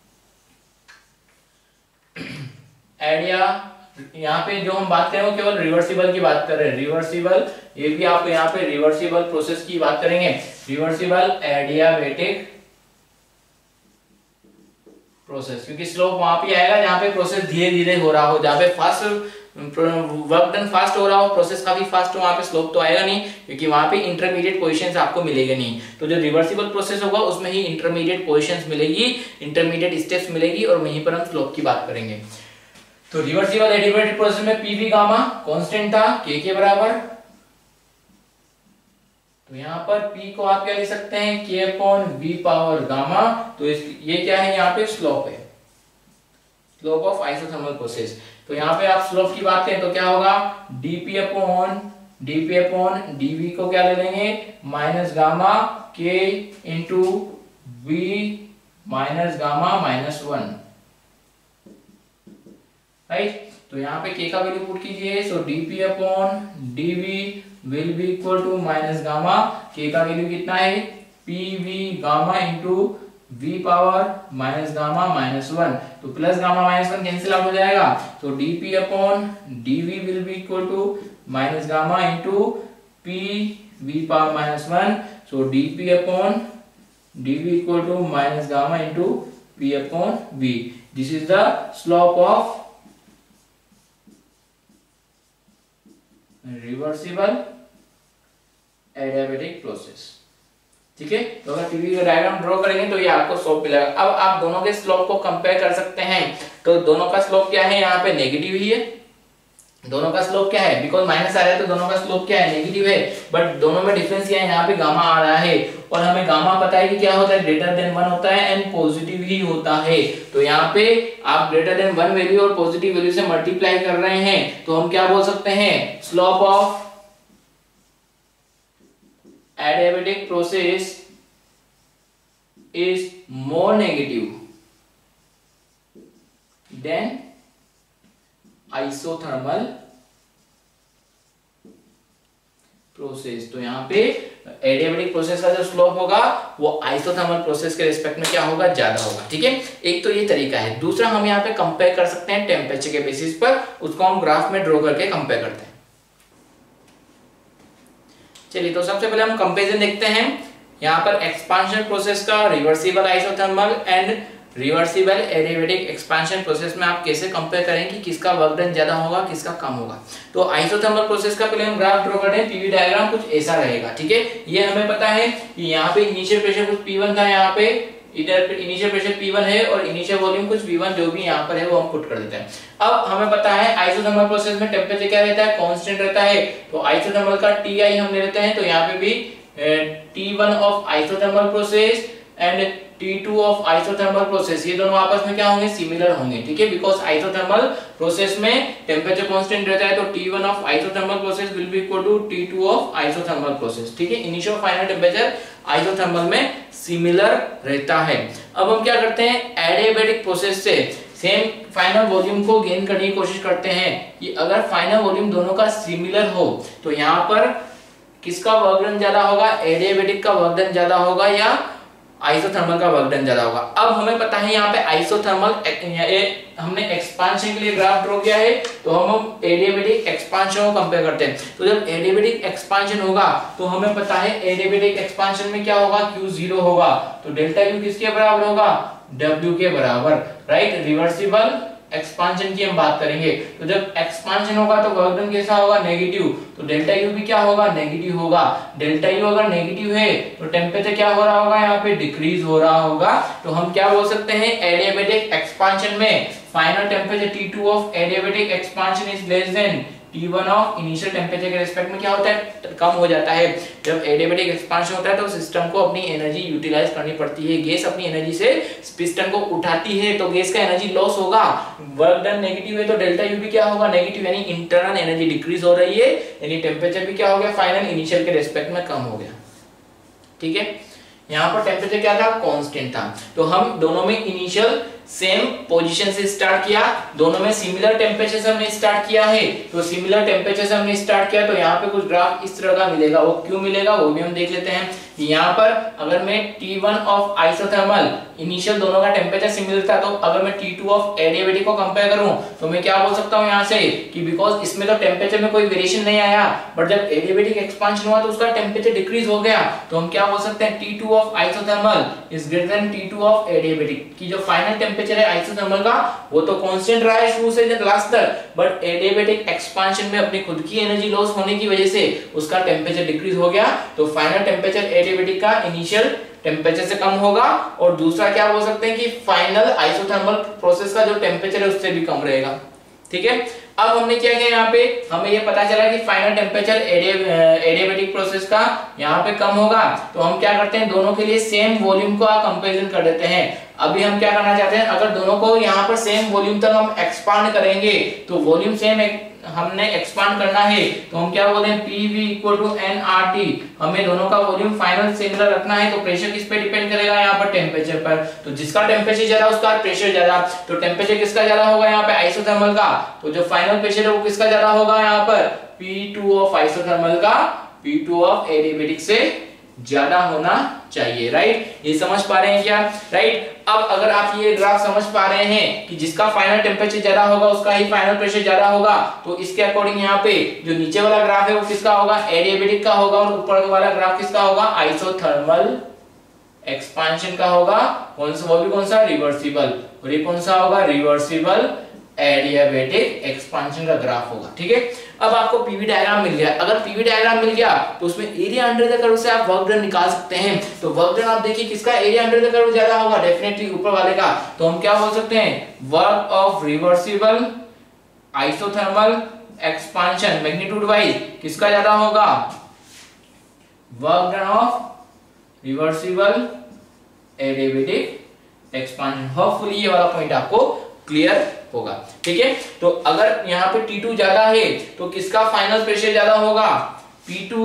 एडिया, यहाँ पे जो हम बात करें वो केवल रिवर्सिबल की बात कर रहे हैं, रिवर्सिबल, ये भी आप यहाँ पे रिवर्सिबल प्रोसेस की बात करेंगे, रिवर्सिबल एडियाबेटिक प्रोसेस, क्योंकि स्लोप वहां पे आएगा जहां पे प्रोसेस धीरे धीरे हो रहा हो, जहां पे फास्ट वर्क डन फास्ट हो रहा हो, प्रोसेस काफी फास्ट हो, वहां पे स्लोप तो आएगा नहीं, क्योंकि वहां पे इंटरमीडिएट पोजीशंस आपको मिलेगा नहीं। तो जो रिवर्सिबल प्रोसेस होगा उसमें ही इंटरमीडिएट पोजीशंस मिलेगी, इंटरमीडिएट स्टेप्स मिलेगी, और वहीं पर हम स्लोप की बात करेंगे। तो रिवर्सिबल एडियाबेटिक प्रोसेस में पी वी गामा कांस्टेंट था के के बराबर, तो यहाँ पर P को आप क्या लिख सकते हैं K upon V power gamma. तो ये क्या है, यहाँ पे स्लोप है, स्लोप ऑफ आइसोथर्मल प्रोसेस। तो यहाँ पे आप स्लोप की बात करें तो क्या होगा, dP अपॉन dV को क्या ले लेंगे minus gamma K into V minus gamma minus 1, right. तो यहाँ पे K का वैल्यू पुट कीजिए, so dP upon dV will be equal to minus gamma, K का वैल्यू कितना है PV gamma into V power minus gamma minus 1, तो plus gamma minus 1 cancel out हो जाएगा, तो dP upon dV will be equal to minus gamma into PV power minus 1, so dP upon dV equal to minus gamma into P upon V। This is the slope of reversible adiabatic process, ठीक है। तो अगर TV का diagram draw करेंगे तो ये आपको slope मिलेगा। अब आप दोनों के स्लोप को कंपेयर कर सकते हैं, तो दोनों का स्लोप क्या है, यहाँ पे नेगेटिव ही है, दोनों का स्लोप क्या है, बिकॉज माइनस आ रहा है तो दोनों का स्लोप क्या है, नेगेटिव है, बट दोनों में डिफरेंस क्या है, यहाँ पे गामा आ रहा है, और हमें गामा पता है कि क्या होता है, ग्रेटर देन 1 होता है एंड पॉजिटिव ही होता है। तो यहाँ पे आप ग्रेटर देन 1 वैल्यू और पॉजिटिव वैल्यू से मल्टीप्लाई कर रहे हैं, तो हम क्या बोल सकते हैं, slope of adiabatic process is more negative than isothermal process. तो यहाँ पे एडियाबेटिक प्रोसेस का जो स्लोप होगा वो आइसोथर्मल प्रोसेस के रिस्पेक्ट में क्या होगा, ज्यादा होगा, ठीक है। एक तो ये तरीका है। दूसरा हम यहाँ पे कंपेयर कर सकते हैं टेम्परेचर के बेसिस पर, उसको हम ग्राफ में ड्रॉ करके कंपेयर करते हैं। चलिए, तो सबसे पहले हम कंपेरिजन देखते हैं। यहाँ पर एक्सपांशन प्रोसेस का reversible isothermal and reversible adiabatic expansion process में आप कैसे कंपेयर करें कि किसका वर्क डन ज्यादा होगा, किसका कम होगा। तो आइसोथर्मल प्रोसेस का पहले हम ग्राफ ड्रॉ करते हैं, पीवी डायग्राम कुछ ऐसा रहेगा, ठीक है। ये हमें पता है कि यहाँ पे इनिशियल प्रेशर कुछ P1 था, यहाँ पे इधर इनिशियल प्रेशर P1 है और इनिशियल वॉल्यूम कुछ V1 जो भी यहाँ पर है वो हम पुट कर देते हैं। अब हमें पता है आइसोथर्मल प्रोसेस में टेम्परेचर क्या रहता है, कांस्टेंट रहता है। तो आइसोथर्मल का Ti हम ले लेते हैं, तो यहाँ पे भी T1 of isothermal process and T2 of isothermal process, ये दोनों आपस में क्या होंगे, सिमिलर होंगे, ठीक है। बिकॉज आइसोथर्मल प्रोसेस में टेम्परेचर कांस्टेंट रहता है, तो T1 of isothermal process will be equal to T2 of isothermal process, ठीक है। इनिशियल फाइनल टेम्परेचर आइसोथर्मल में सिमिलर रहता है। अब हम क्या करते हैं, एडियाबेटिक प्रोसेस से सेम फाइनल वॉल्यूम को गेन करने की कोशिश करते हैं कि अगर फाइनल वॉल्यूम दोनों का सिमिलर हो तो यहाँ पर किसका वर्क डन ज्यादा होगा, एडियाबेटिक का वर्क डन ज्यादा होगा या आइसोथर्मल का वर्क डन ज्यादा होगा। अब हमें पता है यहाँ पे आइसोथर्मल हमने एक्सपांशन के लिए ग्राफ ड्रॉ किया है, तो हम एडियाबेटिक एक्सपांशन को कंपेयर करते हैं। तो जब एडियाबेटिक एक्सपांशन होगा तो हमें पता है एडियाबेटिक एक्सपांशन में क्या होगा, Q0 होगा, तो डेल्टा U किसके बराबर होगा, W के बराबर, राइट। रिवर्सिबल एक्सपांशन की हम बात करेंगे, तो जब एक्सपांशन होगा तो वर्क डन कैसा होगा, नेगेटिव, तो डेल्टा यू भी क्या होगा, नेगेटिव होगा। डेल्टा यू अगर नेगेटिव है तो टेम्परेचर क्या हो रहा होगा, यहाँ पे डिक्रीज हो रहा होगा। तो हम क्या बोल सकते हैं, एडियाबेटिक एक्सपांशन में final temperature T2 of adiabatic expansion is less than T1 of initial temperature के रिस्पेक्ट में क्या होता है, कम हो जाता है। जब एडियाबेटिक एक्सपांशन होता है तो सिस्टम को अपनी एनर्जी यूटिलाइज करनी पड़ती है, गैस अपनी एनर्जी से पिस्टन को उठाती है, तो गैस का एनर्जी लॉस होगा। वर्क डन नेगेटिव है तो डेल्टा यू भी क्या होगा, नेगेटिव, यानी इंटरनल एनर्जी डिक्रीज हो रही है, यानी टेम्परेचर भी क्या हो गया, फाइनल इनिशियल के रिस्पेक्ट में कम हो गया, ठीक है। यहाँ पर टेम्परेचर क्या था, कांस्टेंट था। तो हम दोनों में इनिशियल सेम पोजीशन से स्टार्ट किया, दोनों में सिमिलर टेम्परेचर से हमने स्टार्ट किया है, तो सिमिलर टेम्परेचर से हमने स्टार्ट किया तो यहाँ पे कुछ ग्राफ इस तरह का मिलेगा। वो क्यों मिलेगा वो भी हम देख लेते हैं। यहाँ पर अगर मैं T1 ऑफ आइसोथर्मल इनिशियल दोनों का टेम्परेचर सिमिलर था, तो अगर मैं T2 ऑफ एडियाबेटिक को कंपेयर करूं तो मैं क्या बोल सकता हूं यहाँ से कि बिकॉज इसमें तो टेम्परेचर में कोई वेरिएशन नहीं आया, बट जब एडियाबेटिक एक्सपांशन हुआ तो उसका टेम्परेचर डिक्रीज हो गया, तो हम क्या बोल सकते हैं T2 of isothermal is greater than T2 of adiabatic. की जो फाइनल टेम्परेचर है आइसोथर्मल का वो तो कांस्टेंट रहा है शुरू से लास्ट तक, बट एडियाबेटिक एक्सपांशन में अपनी खुद की एनर्जी लॉस होने की वजह से उसका टेम्परेचर डिक्रीज हो गया, तो फाइनल टेम्परेचर एडियाबेटिक का इनिशियल टेम्परेचर से कम होगा। और दूसरा क्या बोल सकते हैं कि फाइनल आइसोथर्मल प्रोसेस का जो टेम्परेचर है उससे भी कम रहेगा। ठीक है, अब हमने क्या किया, यहाँ पे हमें ये पता चला कि फाइनल टेम्परेचर एडियाबेटिक प्रोसेस का यहाँ पे कम होगा, तो हम क्या करते हैं दोनों के लिए सेम वॉल्यूम को कंपैरिजन कर देते हैं। अभी हम क्या करना चाहते हैं, अगर दोनों को यहाँ पर सेम वॉल्यूम तक हम एक्सपांड करेंगे, तो वॉल्यूम सेम हमने एक्सपांड करना है, तो हम क्या बोलते हैं PV इक्वल टू nRT। हमें दोनों का वॉल्यूम फाइनल सिमिलर रखना है, तो प्रेशर किस पे डिपेंड करेगा, यहाँ पर टेम्परेचर पर। तो जिसका टेम्परेचर ज्यादा उसका प्रेशर ज्यादा, तो टेम्परेचर किसका ज्यादा होगा यहाँ पे आइसोथर्मल का, तो जो फाइनल प्रेशर है वो किसका ज्यादा होगा यहाँ पर P2 ऑफ आइसोथर्मल का P2 ऑफ एडियाबेटिक से ज्यादा होना चाहिए। राइट, ये समझ पा रहे हैं क्या? राइट, अब अगर आप ये ग्राफ समझ पा रहे हैं कि जिसका फाइनल टेम्परेचर ज्यादा होगा उसका ही फाइनल प्रेशर ज्यादा होगा, तो इसके अकॉर्डिंग यहाँ पे जो नीचे वाला ग्राफ है वो किसका होगा, एडियाबेटिक का होगा, और ऊपर वाला ग्राफ किसका होगा, आइसोथर्मल एक्सपांशन का होगा। कौन सा, वो भी कौन सा, रिवर्सिबल, और ये कौन सा होगा, रिवर्सिबल एडियाबेटिक एक्सपांशन का ग्राफ होगा। ठीक है, अब आपको पीवी डायग्राम मिल गया। अगर पीवी डायग्राम मिल गया तो उसमें एरिया अंडर द कर्व से आप वर्क डन निकाल सकते हैं। तो वर्क डन आप देखिए किसका एरिया अंडर द कर्व ज्यादा होगा, डेफिनेटली ऊपर वाले का। तो हम क्या बोल सकते हैं, work of reversible isothermal expansion magnitude wise किसका ज्यादा होगा, work done of reversible adiabatic expansion. Hopefully ये वाला पॉइंट आपको क्लियर होगा। ठीक है, तो अगर यहाँ पे T2 ज्यादा है तो किसका फाइनल प्रेशर ज्यादा होगा, P2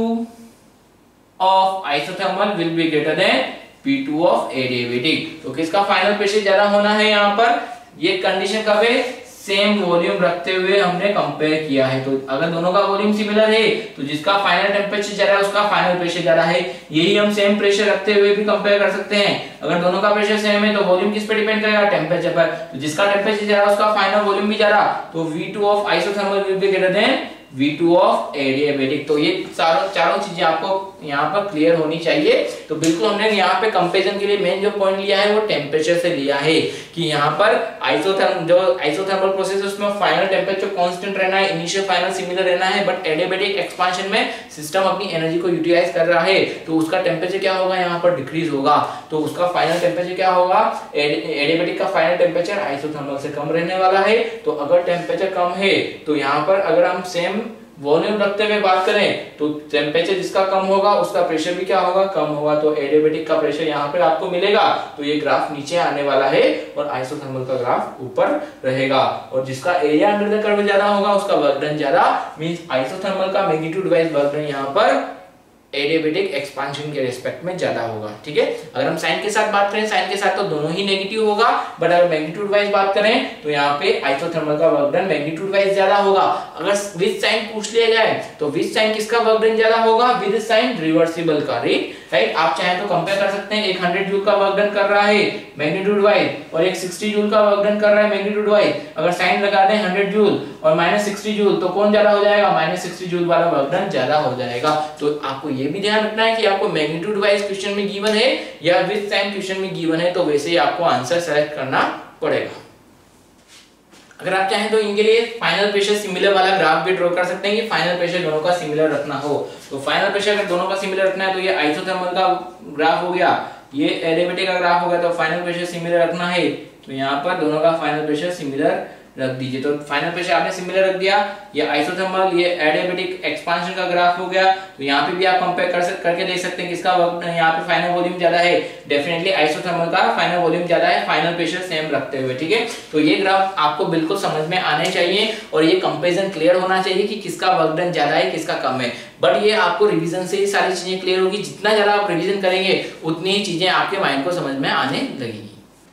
of isothermal will be greater than P2 of adiabatic. तो किसका फाइनल प्रेशर ज्यादा होना है यहाँ पर, ये कंडीशन कब है, सेम वॉल्यूम रखते हुए हमने कंपेयर किया है। तो अगर दोनों का वॉल्यूम सिमिलर है तो जिसका फाइनल टेम्परेचर ज्यादा है उसका फाइनल प्रेशर ज्यादा है। यही हम सेम प्रेशर रखते हुए भी कंपेयर कर सकते हैं। अगर दोनों का प्रेशर सेम है तो वॉल्यूम किस पे डिपेंड करेगा, टेम्परेचर पर। तो जिसका टेम्परेचर ज्यादा उसका फाइनल वॉल्यूम भी ज्यादा, तो V2 of isothermal will be greater than V2 of adiabatic. तो ये चारों चीजें आपको यहाँ पर क्लियर होनी चाहिए। तो बिल्कुल हमने यहाँ पे कंपैरिजन के लिए मेन जो पॉइंट लिया है वो टेम्परेचर से लिया है कि यहाँ पर आइसोथर्मल प्रोसेस है उसमें फाइनल टेम्परेचर कांस्टेंट रहना है, इनिशियल फाइनल सिमिलर रहना है, बट एडियाबेटिक एक्सपांशन में सिस्टम अपनी एनर्जी को यूटिलाइज कर रहा है, तो उसका टेम्परेचर क्या होगा, यहाँ पर डिक्रीज होगा। तो उसका फाइनल टेम्परेचर क्या होगा, एडियाबेटिक का फाइनल टेम्परेचर आइसोथर्मल से कम रहने वाला है। तो अगर टेम्परेचर कम है तो यहाँ पर अगर हम सेम वॉल्यूम रखते हुए बात करें तो टेम्परेचर जिसका कम होगा उसका प्रेशर भी क्या होगा, कम होगा। तो एडियाबेटिक का प्रेशर यहाँ पे आपको मिलेगा, तो ये ग्राफ नीचे आने वाला है और आइसोथर्मल का ग्राफ ऊपर रहेगा। और जिसका एरिया अंडर द कर्व ज्यादा होगा उसका वर्क डन ज्यादा, मींस आइसोथर्मल का मैग्नीट्यूड वाइज वर्क डन यहाँ पर एडियाबेटिक एक्सपांशन के रिस्पेक्ट में ज्यादा होगा। ठीक है, अगर हम साइन के साथ बात करें, साइन के साथ तो दोनों ही नेगेटिव होगा, बट अगर मैग्नीट्यूड वाइज बात करें तो यहाँ पे आइसोथर्मल का वर्क डन मैग्नीट्यूड वाइज ज्यादा होगा। अगर विद साइन पूछ लिया जाए तो विद साइन किसका वर्क डन ज्यादा होगा, विद साइन रिवर्सिबल का। राइट, आप चाहे तो कंपेयर कर सकते हैं, एक 100 जूल का वर्क डन कर रहा है मैग्नीट्यूड वाइज और एक 60 जूल का वर्क डन कर रहा है मैग्नीट्यूड वाइज। अगर साइन लगा दें 100 जूल और -60 जूल तो कौन ज्यादा हो जाएगा, -60 जूल वाला वर्क डन ज्यादा हो जाएगा। तो आपको ये भी ध्यान रखना है कि आपको मैग्नीट्यूड वाइज क्वेश्चन में गिवन है या विद साइन क्वेश्चन में गिवन है, तो वैसे ही आपको आंसर सेलेक्ट करना पड़ेगा। अगर आप चाहें तो इनके लिए फाइनल प्रेशर सिमिलर वाला ग्राफ भी ड्रॉ कर सकते हैं कि फाइनल प्रेशर दोनों का सिमिलर रखना हो। तो फाइनल प्रेशर अगर दोनों का सिमिलर रखना है तो ये आइसोथर्मल का ग्राफ हो गया, ये एडियाबेटिक का ग्राफ हो गया। तो फाइनल प्रेशर सिमिलर रखना है तो यहाँ पर दोनों का फाइनल प्रेशर सिमिलर रख दीजिए। तो फाइनल प्रेशर आपने सिमिलर रख दिया, ये आइसोथर्मल ये एडियाबेटिक एक्सपांशन का ग्राफ हो गया। तो यहाँ पे भी आप कंपेयर करके देख सकते हैं किसका यहाँ पे फाइनल वॉल्यूम ज्यादा है, डेफिनेटली आइसोथर्मल का फाइनल वॉल्यूम ज्यादा है, फाइनल प्रेशर सेम रखते हुए। ठीक है, तो ये ग्राफ आपको बिल्कुल समझ में आने चाहिए और ये कंपेरिजन क्लियर होना चाहिए कि किसका वर्क डन ज्यादा है किसका कम है। बट ये आपको रिवीजन से ही सारी चीजें क्लियर होगी, जितना ज्यादा आप रिवीजन करेंगे उतनी ही चीजें आपके माइंड को समझ में आने लगेगी।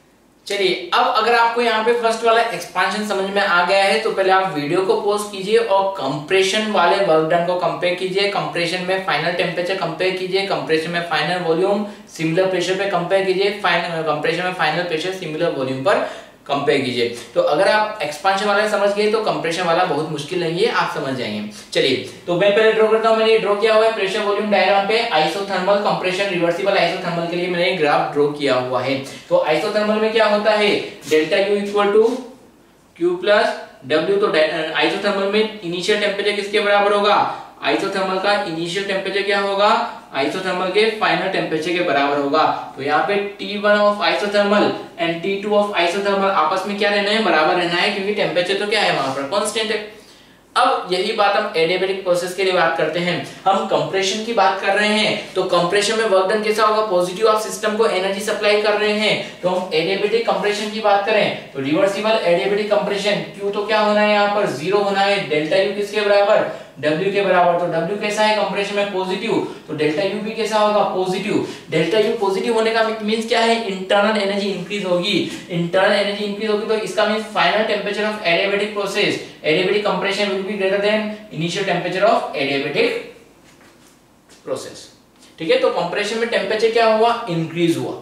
चलिए अब अगर आपको यहाँ पे फर्स्ट वाला एक्सपांशन समझ में आ गया है तो पहले आप वीडियो को पॉज कीजिए और कंप्रेशन वाले वर्क डन को कंपेयर कीजिए। कंप्रेशन में फाइनल टेम्परेचर कंपेयर कीजिए, कंप्रेशन में फाइनल वॉल्यूम सिमिलर प्रेशर पे कंपेयर कीजिए, कंप्रेशन में फाइनल प्रेशर सिमिलर वॉल्यूम पर कंपेयर कीजिए। तो अगर आप एक्सपांशन वाला समझ गए तो कंप्रेशन वाला बहुत मुश्किल नहीं है, आप समझ जाएंगे। चलिए तो मैं पहले ड्रॉ करता हूं। मैंने ड्रॉ किया हुआ है प्रेशर वॉल्यूम डायग्राम पे आइसोथर्मल कंप्रेशन रिवर्सिबल आइसोथर्मल के लिए मैंने ग्राफ ड्रॉ किया हुआ है। तो आइसोथर्मल में क्या होता है, delta U equal to Q plus W. तो आइसोथर्मल में इनिशियल टेम्परेचर किसके बराबर होगा, आइसोथर्मल का इनिशियल टेम्परेचर क्या होगा, आइसोथर्मल के फाइनल टेम्परेचर के बराबर होगा। तो यहाँ पे T1 of isothermal and T2 of isothermal आपस में क्या रहना है, बराबर रहना है, क्योंकि टेम्परेचर तो क्या है वहां पर कांस्टेंट है। अब यही बात हम एडियाबैटिक प्रोसेस के लिए बात करते हैं। हम कंप्रेशन की बात कर रहे हैं तो कंप्रेशन में वर्क डन कैसा होगा, पॉजिटिव आप सिस्टम को एनर्जी सप्लाई कर रहे हैं। तो हम एडियाबैटिक कंप्रेशन की बात करें तो रिवर्सिबल एडियाबैटिक कंप्रेशन Q तो क्या होना है, यहाँ पर 0 होना है, डेल्टा U किसके बराबर, W के बराबर। तो W कैसा है कंप्रेशन में, पॉजिटिव, तो डेल्टा U भी कैसा होगा, पॉजिटिव। डेल्टा U पॉजिटिव होने का मींस क्या है, इंटरनल एनर्जी इंक्रीज होगी। इंटरनल एनर्जी इंक्रीज होगी तो इसका means final temperature of adiabatic process, adiabatic compression will be greater than initial temperature of adiabatic process. ठीक है, तो कंप्रेशन में टेम्परेचर क्या हुआ, इंक्रीज हुआ।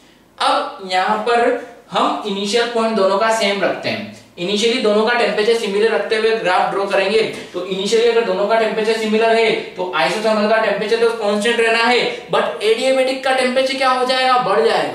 अब यहां पर हम इनिशियल पॉइंट दोनों का सेम रखते हैं। इनिशियली दोनों का टेम्परेचर सिमिलर रखते हुए ग्राफ ड्रॉ करेंगे। तो इनिशियली अगर दोनों का टेम्परेचर सिमिलर है तो आइसोथर्मल का टेम्परेचर तो कांस्टेंट रहना है, बट एडियाबैटिक का टेम्परेचर क्या हो जाएगा, बढ़ जाएगा।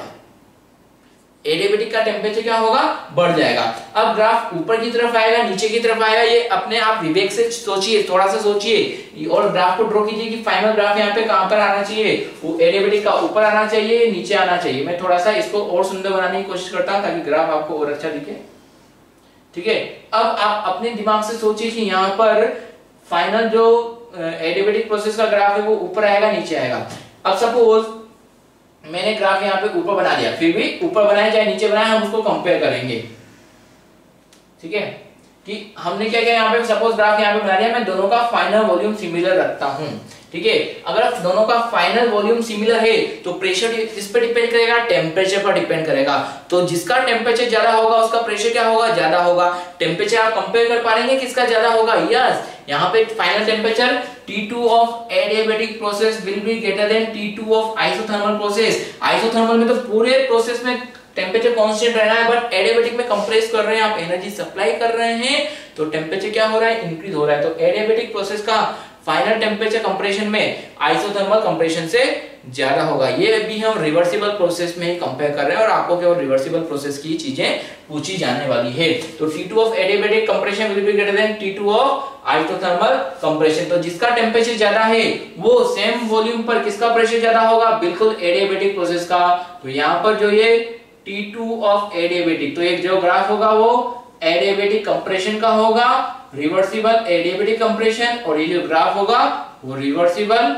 एडियाबैटिक का टेम्परेचर क्या होगा, बढ़ जाएगा। अब ग्राफ ऊपर की तरफ आएगा, नीचे की तरफ आएगा, ये अपने आप विवेक से सोचिए, थोड़ा सा सोचिए और ग्राफ को ड्रॉ कीजिए कि फाइनल ग्राफ यहाँ पे कहां पर आना चाहिए, वो एडियाबैटिक का ऊपर आना चाहिए, नीचे आना चाहिए। मैं थोड़ा सा इसको और सुंदर बनाने की कोशिश करता हूं ताकि ग्राफ आपको और अच्छा दिखे। ठीक है, अब आप अपने दिमाग से सोचिए कि यहाँ पर फाइनल जो एडियाबैटिक प्रोसेस का ग्राफ है वो ऊपर आएगा, नीचे आएगा। अब सपोज मैंने ग्राफ यहाँ पे ऊपर बना दिया, फिर भी ऊपर बनाए चाहे नीचे बनाए हम उसको कंपेयर करेंगे। ठीक है, कि हमने क्या किया, यहाँ पे सपोज ग्राफ यहाँ पे बना दिया, मैं दोनों का फाइनल वॉल्यूम सिमिलर रखता हूँ। ठीक है, अगर दोनों का फाइनल वॉल्यूम सिमिलर है तो प्रेशर किस पे डिपेंड करेगा, टेम्परेचर पर डिपेंड करेगा। तो जिसका टेम्परेचर ज्यादा होगा उसका प्रेशर क्या होगा, ज्यादा होगा। टेम्परेचर आप कंपेयर कर पाएंगे किसका ज्यादा होगा, यस, यहाँ पे final temperature T2 of adiabatic process will be greater than T2 of isothermal process. Isothermal में तो पूरे प्रोसेस में टेम्परेचर कांस्टेंट रहना है, बट एडियाबैटिक में कंप्रेस कर रहे हैं, आप एनर्जी सप्लाई कर रहे हैं तो टेम्परेचर क्या हो रहा है, इंक्रीज हो रहा है। तो एडियाबैटिक प्रोसेस का फाइनल टेम्परेचर कंप्रेशन में आइसोथर्मल कंप्रेशन से ज्यादा होगा। ये भी हम रिवर्सिबल प्रोसेस में ही कंपेयर कर रहे हैं और आपको केवल रिवर्सिबल प्रोसेस की चीजें पूछी जाने वाली है। तो T2 of adiabatic compression will be greater than T2 of isothermal compression. तो जिसका टेम्परेचर ज्यादा है वो सेम वॉल्यूम पर किसका प्रेशर ज्यादा होगा, बिल्कुल एडियाबैटिक प्रोसेस का। तो यहाँ पर जो ये T2 ऑफ एडियाबैटिक, तो एक जो ग्राफ होगा वो एडियाबैटिक कंप्रेशन का होगा, रिवर्सिबल एडियाबैटिक कंप्रेशन, और ये जो ग्राफ होगा वो रिवर्सिबल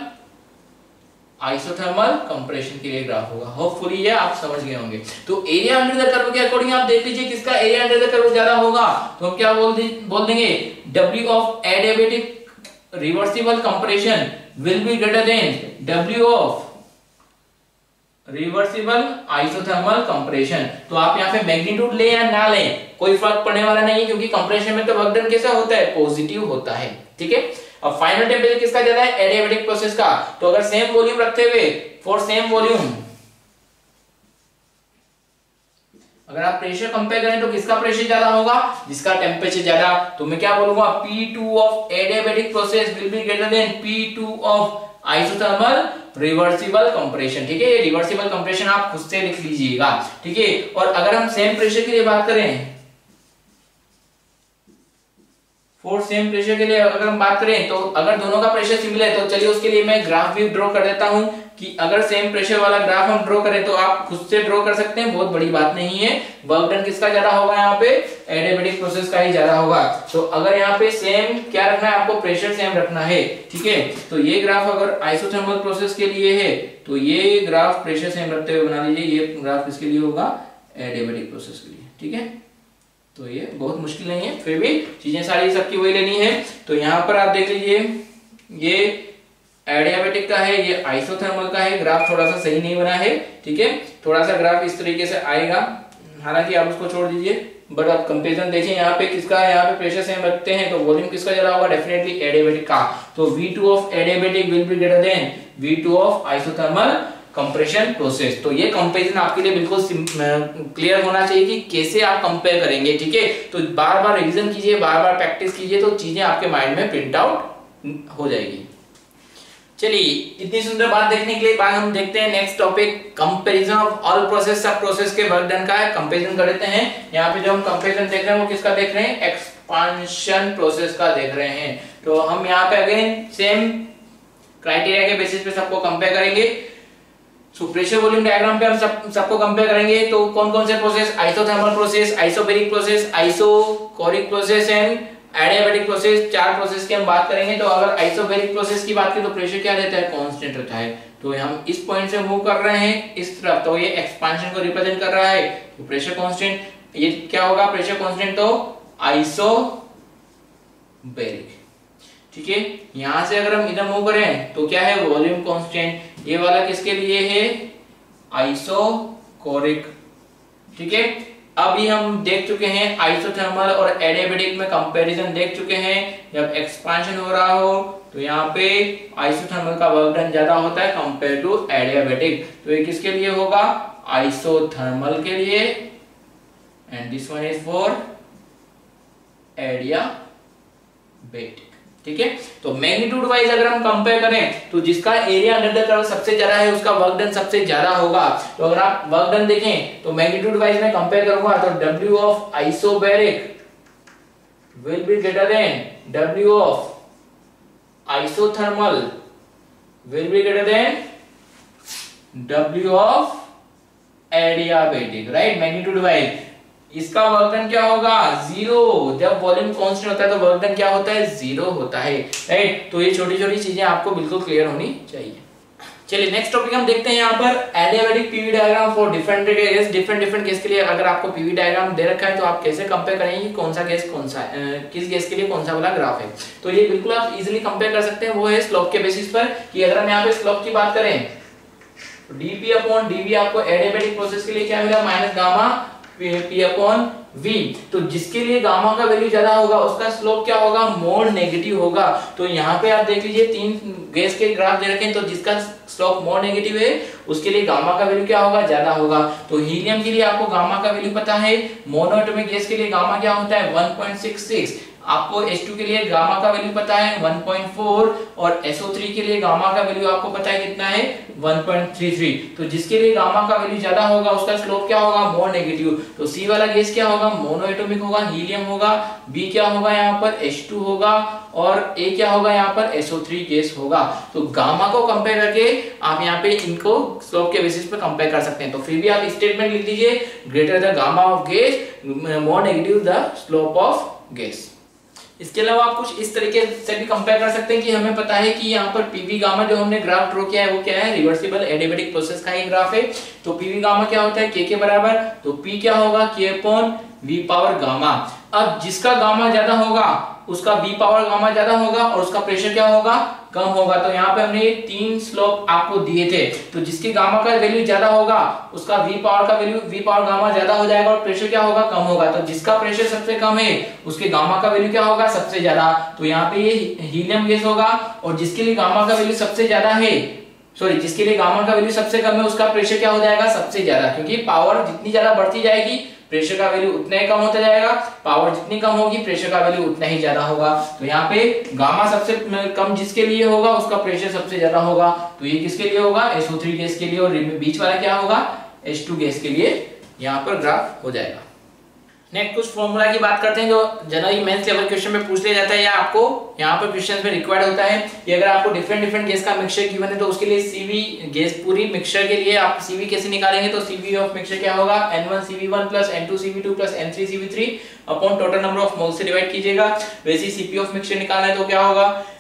आइसोथर्मल कंप्रेशन के लिए ग्राफ होगा। होपफुली ये आप समझ गए होंगे। तो एरिया अंडर द कर्व के अकॉर्डिंग आप देख लीजिए किसका एरिया अंडर द कर्व ज्यादा होगा, तो हम क्या बोल देंगे, W of adiabatic reversible compression will be greater than W of reversible isothermal compression. तो आप यहाँ पे मैग्नीट्यूड ले या ना ले कोई फर्क पड़ने वाला नहीं है, क्योंकि कंप्रेशन में तो वर्क डन कैसा होता है, पॉजिटिव होता है। ठीक है, अब फाइनल टेम्परेचर किसका ज्यादा है, एडियाबैटिक प्रोसेस का। तो अगर सेम वॉल्यूम रखते हुए फॉर सेम वॉल्यूम अगर आप प्रेशर कंपेयर करें तो किसका प्रेशर ज्यादा होगा, जिसका टेम्परेचर ज्यादा। तो मैं क्या बोलूंगा, P2 of adiabatic process will be greater than P2 of isothermal reversible compression. ठीक है, ये रिवर्सिबल कंप्रेशन आप खुद से लिख लीजिएगा। ठीक है, और अगर हम सेम प्रेशर के लिए बात करें, फॉर सेम प्रेशर के लिए अगर हम बात करें तो अगर दोनों का प्रेशर सिमिलर है तो चलिए उसके लिए मैं ग्राफ भी ड्रॉ कर देता हूं कि अगर सेम प्रेशर वाला ग्राफ हम ड्रॉ करें तो आप खुद से ड्रॉ कर सकते हैं, बहुत बड़ी बात नहीं है। वर्क डन किसका ज्यादा होगा, यहाँ पे एडियाबैटिक प्रोसेस का ही ज्यादा होगा। तो अगर यहाँ पे सेम क्या रखना है, आपको प्रेशर सेम रखना है। ठीक है, तो ये ग्राफ अगर आइसोथर्मल प्रोसेस के लिए है तो ये ग्राफ प्रेशर सेम रखते हुए बना लीजिए, ये ग्राफ किसके लिए होगा, एडियाबैटिक प्रोसेस के लिए। ठीक है, तो ये बहुत मुश्किल नहीं है, फिर भी चीजें सारी सबकी वही लेनी है। तो यहाँ पर आप देख लीजिए ये एडियाबैटिक का है, ये आइसोथर्मल का है। ग्राफ थोड़ा सा सही नहीं बना है। ठीक है, थोड़ा सा ग्राफ इस तरीके से आएगा, हालांकि आप उसको छोड़ दीजिए, बट आप कंपेरिजन देखिए यहाँ पे किसका है, यहाँ पे प्रेशर सेम रखते हैं तो वॉल्यूम किसका ज्यादा होगा, डेफिनेटली एडियाबैटिक का। तो V2 of adiabatic will be greater than V2 of isothermal compression process. तो ये कंपैरिजन आपके लिए बिल्कुल क्लियर होना चाहिए कि कैसे आप कंपेयर करेंगे, ठीक है। तो बार बार रिवीजन कीजिए, बार बार प्रैक्टिस कीजिए, तो चीजें आपके माइंड में प्रिंट आउट हो जाएगी। चलिए, इतनी सुंदर बात देखने के लिए बाद हम देखते हैं next topic, comparison of all process. सब प्रोसेस के वर्क डन का है, कंपैरिजन कर लेते हैं। यहाँ पे जो हम कंपैरिजन देख रहे हैं वो किसका देख रहे हैं, एक्सपांशन प्रोसेस का देख रहे हैं। तो हम यहाँ पे अगेन सेम क्राइटेरिया के बेसिस पे सबको कंपेयर करेंगे। सो प्रेशर वॉल्यूम डायग्राम पे हम सबको कंपेयर करेंगे। तो कौन कौन से process, isothermal process, isobaric process, isochoric process and adiabatic process, 4 process की हम बात करेंगे। तो अगर आइसोबैरिक प्रोसेस की बात करें तो प्रेशर क्या रहता है, कांस्टेंट रहता है। तो हम इस पॉइंट से मूव कर रहे हैं इस तरफ, तो ये एक्सपांशन को रिप्रेजेंट कर रहा है, तो प्रेशर कांस्टेंट, ये क्या होगा प्रेशर कांस्टेंट, तो आइसोबैरिक, ठीक है। यहां से अगर हम इधर मूव करें तो क्या है, वॉल्यूम कांस्टेंट। ये वाला किसके लिए है, आइसोकोरिक, ठीक है। अभी हम देख चुके हैं आइसोथर्मल और एडियाबैटिक में कंपैरिजन देख चुके हैं। जब एक्सपांशन हो रहा हो तो यहाँ पे आइसोथर्मल का वर्क डन ज्यादा होता है कंपेयर टू एडियाबैटिक। तो ये किसके लिए होगा, आइसोथर्मल के लिए, and this one is for adiabatic, ठीक है। तो मैग्नीट्यूड वाइज अगर हम कंपेयर करें तो जिसका एरिया अंडर द कर्व सबसे ज्यादा है उसका वर्क डन सबसे ज्यादा होगा। तो अगर आप वर्क डन देखें तो मैग्नीट्यूड वाइज में कंपेयर करूंगा तो W of isobaric will be greater than W of isothermal will be greater than W of adiabatic, right. Magnitude wise इसका वर्क डन क्या होगा, 0। जब वॉल्यूम कांस्टेंट होता है तो वर्क डन क्या होता है, 0 होता है, राइट। तो ये छोटी छोटी चीजें आपको बिल्कुल क्लियर होनी चाहिए। चलिए नेक्स्ट टॉपिक हम देखते हैं यहाँ पर adiabatic PV diagram for different case. Different case के लिए अगर आपको पीवी डायग्राम दे रखा है तो आप कैसे कंपेयर करेंगे कौन सा केस कौन सा किस केस के लिए कौन सा वाला ग्राफ है। तो ये बिल्कुल आप इजीली कंपेयर कर सकते हैं, वो है स्लोप के बेसिस पर, कि अगर हम यहाँ पे स्लोप की बात करें तो dp अपॉन dv आपको एडियाबैटिक प्रोसेस के लिए क्या मिला, minus gamma P upon V। तो जिसके लिए गामा का वैल्यू ज्यादा होगा उसका स्लोप क्या होगा, मोड नेगेटिव होगा। तो यहाँ पे आप देख लीजिए 3 गैस के ग्राफ दे रखे हैं, तो जिसका स्लोप मोड नेगेटिव है उसके लिए गामा का वैल्यू क्या होगा, ज्यादा होगा। तो हीलियम के लिए आपको गामा का वैल्यू पता है, मोनोएटॉमिक गैस के लिए गामा क्या होता है 1.66, आपको H2 के लिए गामा का वैल्यू पता है 1.4 और SO3 के लिए गामा का वैल्यू आपको पता है कितना है 1.33। तो जिसके लिए गामा का वैल्यू ज्यादा होगा उसका स्लोप क्या होगा, मोर नेगेटिव। तो C वाला गैस क्या होगा, मोनोएटॉमिक होगा, हीलियम होगा, B क्या होगा यहाँ पर H2 होगा और A क्या होगा यहाँ पर SO3 गैस होगा। तो गामा को कंपेयर करके आप यहाँ पे इनको स्लोप के बेसिस पे कंपेयर कर सकते हैं। तो फिर भी आप स्टेटमेंट लिख दीजिए, greater the gamma of gas more negative the slope of gas. इसके अलावा आप कुछ इस तरीके से भी कंपेयर कर सकते हैं कि हमें पता है कि यहाँ पर पीवी गामा जो हमने ग्राफ ड्रॉ किया है वो क्या है, रिवर्सिबल एडियाबैटिक प्रोसेस का ही ग्राफ है। तो पीवी गामा क्या होता है, के बराबर, तो पी क्या होगा, के अपॉन वी पावर गामा। अब जिसका गामा ज्यादा होगा उसका वी पावर गामा ज्यादा होगा और उसका प्रेशर क्या होगा, कम होगा। तो यहाँ पे हमने 3 स्लोप आपको दिए थे, तो जिसकी गामा का वैल्यू ज्यादा होगा उसका वी पावर का वैल्यू वी पावर गामा ज्यादा हो जाएगा और प्रेशर क्या होगा, कम होगा। तो जिसका प्रेशर सबसे कम है उसके गामा का वैल्यू क्या होगा, सबसे ज्यादा। तो यहाँ पे ये हीलियम गैस होगा और जिसके लिए गामा का वैल्यू सबसे ज्यादा है, जिसके लिए गामा का वैल्यू सबसे कम है उसका प्रेशर क्या हो जाएगा, सबसे ज्यादा। क्योंकि पावर जितनी ज्यादा बढ़ती जाएगी प्रेशर का वैल्यू उतना ही कम होता जाएगा, पावर जितनी कम होगी प्रेशर का वैल्यू उतना ही ज्यादा होगा। तो यहाँ पे गामा सबसे कम जिसके लिए होगा उसका प्रेशर सबसे ज्यादा होगा। तो ये किसके लिए होगा, SO3 गैस के लिए, और बीच वाला क्या होगा, H2 गैस के लिए यहाँ पर ग्राफ हो जाएगा। नेक्स्ट कुछ फॉर्मूला की बात करते हैं जो जनरली मेंस लेवल क्वेश्चन में पूछ लिया जाता है या आपको यहाँ पर क्वेश्चन में रिक्वायर्ड होता है कि अगर आपको डिफरेंट गैस का मिक्सचर गिवन है तो उसके लिए CV गैस पूरी मिक्सचर के लिए आप CV कैसे निकालेंगे। तो CV ऑफ मिक्सचर क्या होगा, N1CV1 plus N2CV2 plus N3CV3 upon total number of mole से डिवाइड कीजिएगा। वैसे ही CP ऑफ मिक्सचर निकालना है तो क्या होगा,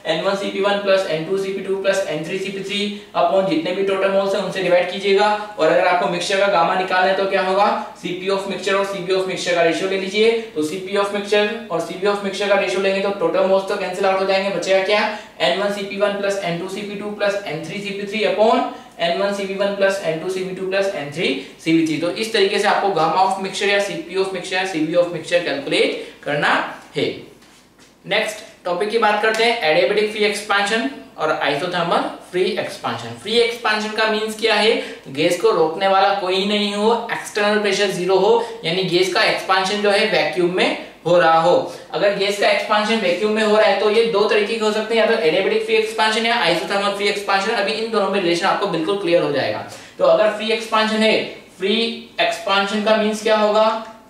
N1Cp1 plus N2Cp2 plus N3Cp3 upon जितने भी टोटल मोल्स हैं उनसे डिवाइड कीजिएगा। और अगर आपको मिक्सचर का गामा निकालना है तो क्या होगा, Cp ऑफ मिक्सचर और Cv ऑफ मिक्सचर का रेशियो ले लीजिए। तो Cp ऑफ मिक्सचर और Cv ऑफ मिक्सचर का रेशियो लेंगे तो टोटल मोल्स तो कैंसिल आउट हो जाएंगे, बचेगा क्या, N1Cp1 plus N2Cp2 plus N3Cp3 upon N1Cp1 plus N2Cp2 plus N3Cp3। तो इस तरीके से आपको गामा ऑफ मिक्सचर या Cp of mixture Cv of mixture calculate करना है। नेक्स्ट टॉपिक की बात करते हैं, एडियाबेटिक फ्री एक्सपेंशन और isothermal free expansion. Free expansion का मींस क्या है, गैस को रोकने वाला कोई नहीं हो, एक्सटर्नल प्रेशर जीरो हो, यानी गैस का एक्सपेंशन जो है वैक्यूम में हो रहा हो। अगर गैस का एक्सपेंशन वैक्यूम में हो रहा है तो ये दो तरीके के हो सकते हैं, या तो एडियाबेटिक फ्री एक्सपेंशन या आइसोथर्मल फ्री एक्सपेंशन। अभी इन दोनों में रिलेशन आपको बिल्कुल क्लियर हो जाएगा। तो अगर फ्री एक्सपेंशन है, फ्री एक्सपेंशन का मींस क्या होगा,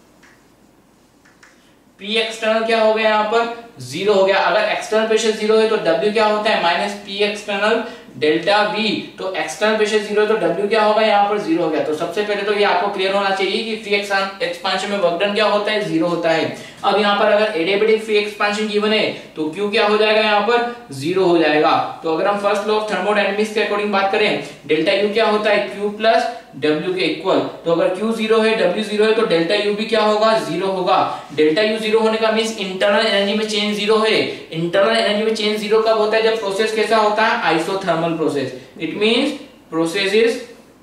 P एक्सटर्नल क्या हो गया, यहाँ पर जीरो हो गया। अगर एक्सटर्नल प्रेशर जीरो है तो W क्या होता है, minus P external delta V। तो एक्सटर्नल प्रेशर जीरो है तो W क्या होगा, यहाँ पर जीरो हो गया। तो सबसे पहले तो ये आपको क्लियर होना चाहिए कि फ्री एक्सपेंशन में वर्क डन क्या होता है, जीरो होता है। अब यहाँ पर अगर एडियाबेटिक फ्री एक्सपेंशन गिवन है तो Q क्या हो जाएगा, यहाँ पर जीरो हो जाएगा। तो अगर हम फर्स्ट लॉ ऑफ थर्मोडायनामिक्स के अकॉर्डिंग बात करें, डेल्टा U क्या होता है, Q प्लस W के इक्वल। तो अगर Q जीरो है, W जीरो है तो डेल्टा U भी क्या होगा, जीरो होगा। डेल्टा U जीरो होने का मींस इंटरनल एनर्जी में चेंज जीरो है। इंटरनल एनर्जी में चेंज जीरो कब होता है, जब प्रोसेस कैसा होता है, isothermal process. It means process is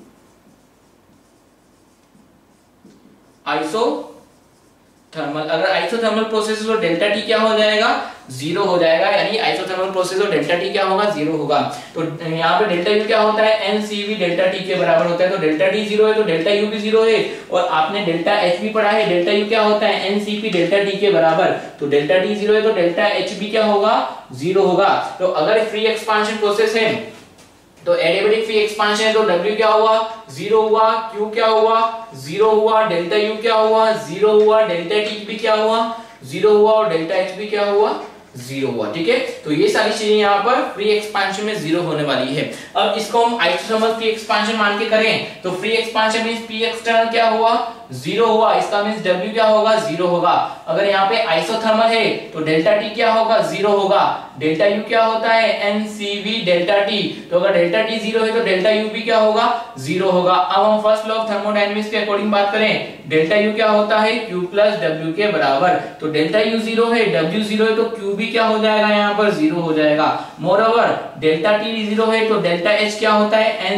isothermal. अगर आइसोथर्मल प्रोसेस तो डेल्टा T क्या हो जाएगा, जीरो हो जाएगा, यानी आइसोथर्मल प्रोसेस और डेल्टा T क्या होगा, जीरो होगा। तो यहाँ पे डेल्टा U क्या होता है, NCV डेल्टा T के बराबर होता है। तो डेल्टा T जीरो है तो डेल्टा U भी जीरो है। और आपने डेल्टा H भी पढ़ा है, डेल्टा U क्या होता है, NCP डेल्टा T के बराबर। तो डेल्टा T जीरो है तो डेल्टा H भी क्या होगा, जीरो होगा। तो अगर फ्री एक्सपेंशन प्रोसेस है तो एडियाबेटिक फ्री एक्सपेंशन है तो W क्या हुआ, जीरो हुआ, Q क्या हुआ, जीरो हुआ, डेल्टा U क्या हुआ, जीरो हुआ, डेल्टा T भी क्या हुआ, जीरो हुआ, और डेल्टा H भी क्या हुआ, जीरो हुआ। ठीक है, तो ये सारी चीजें यहाँ पर फ्री एक्सपेंशन में जीरो होने वाली है। अब इसको हम आइसोथर्मल फ्री एक्सपेंशन मान के करें तो free expansion means P external क्या हुआ, जीरो हुआ, इसका मींस W क्या होगा, जीरो होगा। अगर यहाँ पे आइसोथर्मल है तो डेल्टा T क्या होगा, जीरो होगा। डेल्टा U क्या होता है, NCV डेल्टा T। तो अगर डेल्टा T जीरो है तो डेल्टा U भी क्या होगा, जीरो होगा। अब हम फर्स्ट लॉ ऑफ थर्मोडायनामिक्स के अकॉर्डिंग बात करें, डेल्टा U क्या होता है, Q प्लस W के बराबर। तो डेल्टा U जीरो है, W जीरो है तो Q भी क्या हो जाएगा, यहाँ पर जीरो हो जाएगा। मोरओवर डेल्टा T जीरो है तो डेल्टा H क्या होता है,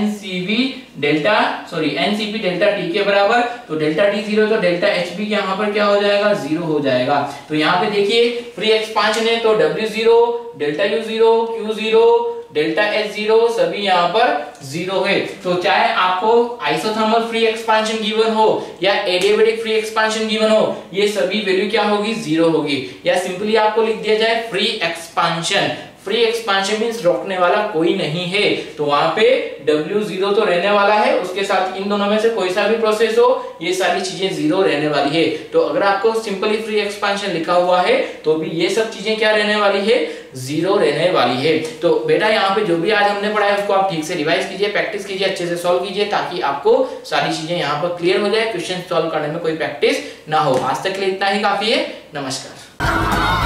NCP डेल्टा T के बराबर। तो डेल्टा T जीरो है तो डेल्टा H भी यहाँ पर क्या हो जाएगा, जीरो हो जाएगा। तो यहाँ पे देखिए फ्री एक्सपेंशन है तो W zero, delta U zero, Q zero, delta H zero, सभी यहाँ पर जीरो है। तो चाहे आपको आइसोथर्मल फ्री एक्सपेंशन गिवन हो या एडियाबेटिक फ्री एक्सपेंशन गिवन हो, ये सभी वैल्यू क्या होगी, जीरो होगी। या सिंपली आपको लिख दिया जाए free expansion. Free expansion means रोकने वाला कोई नहीं है, तो वहां पे W जीरो तो रहने वाला है, उसके साथ इन दोनों में से कोई सा भी प्रोसेस हो ये सारी चीजें जीरो रहने वाली है। तो अगर आपको सिंपली फ्री एक्सपेंशन लिखा हुआ है तो भी ये सब चीजें क्या रहने वाली है, जीरो रहने वाली है। तो बेटा यहाँ पे जो भी आज हमने पढ़ा है उसको आप ठीक से रिवाइज कीजिए, प्रैक्टिस कीजिए, अच्छे से सॉल्व कीजिए, ताकि आपको सारी चीजें यहाँ पर क्लियर हो जाए, क्वेश्चन सॉल्व करने में कोई प्रैक्टिस ना हो। आज तक के लिए इतना ही काफी है। नमस्कार।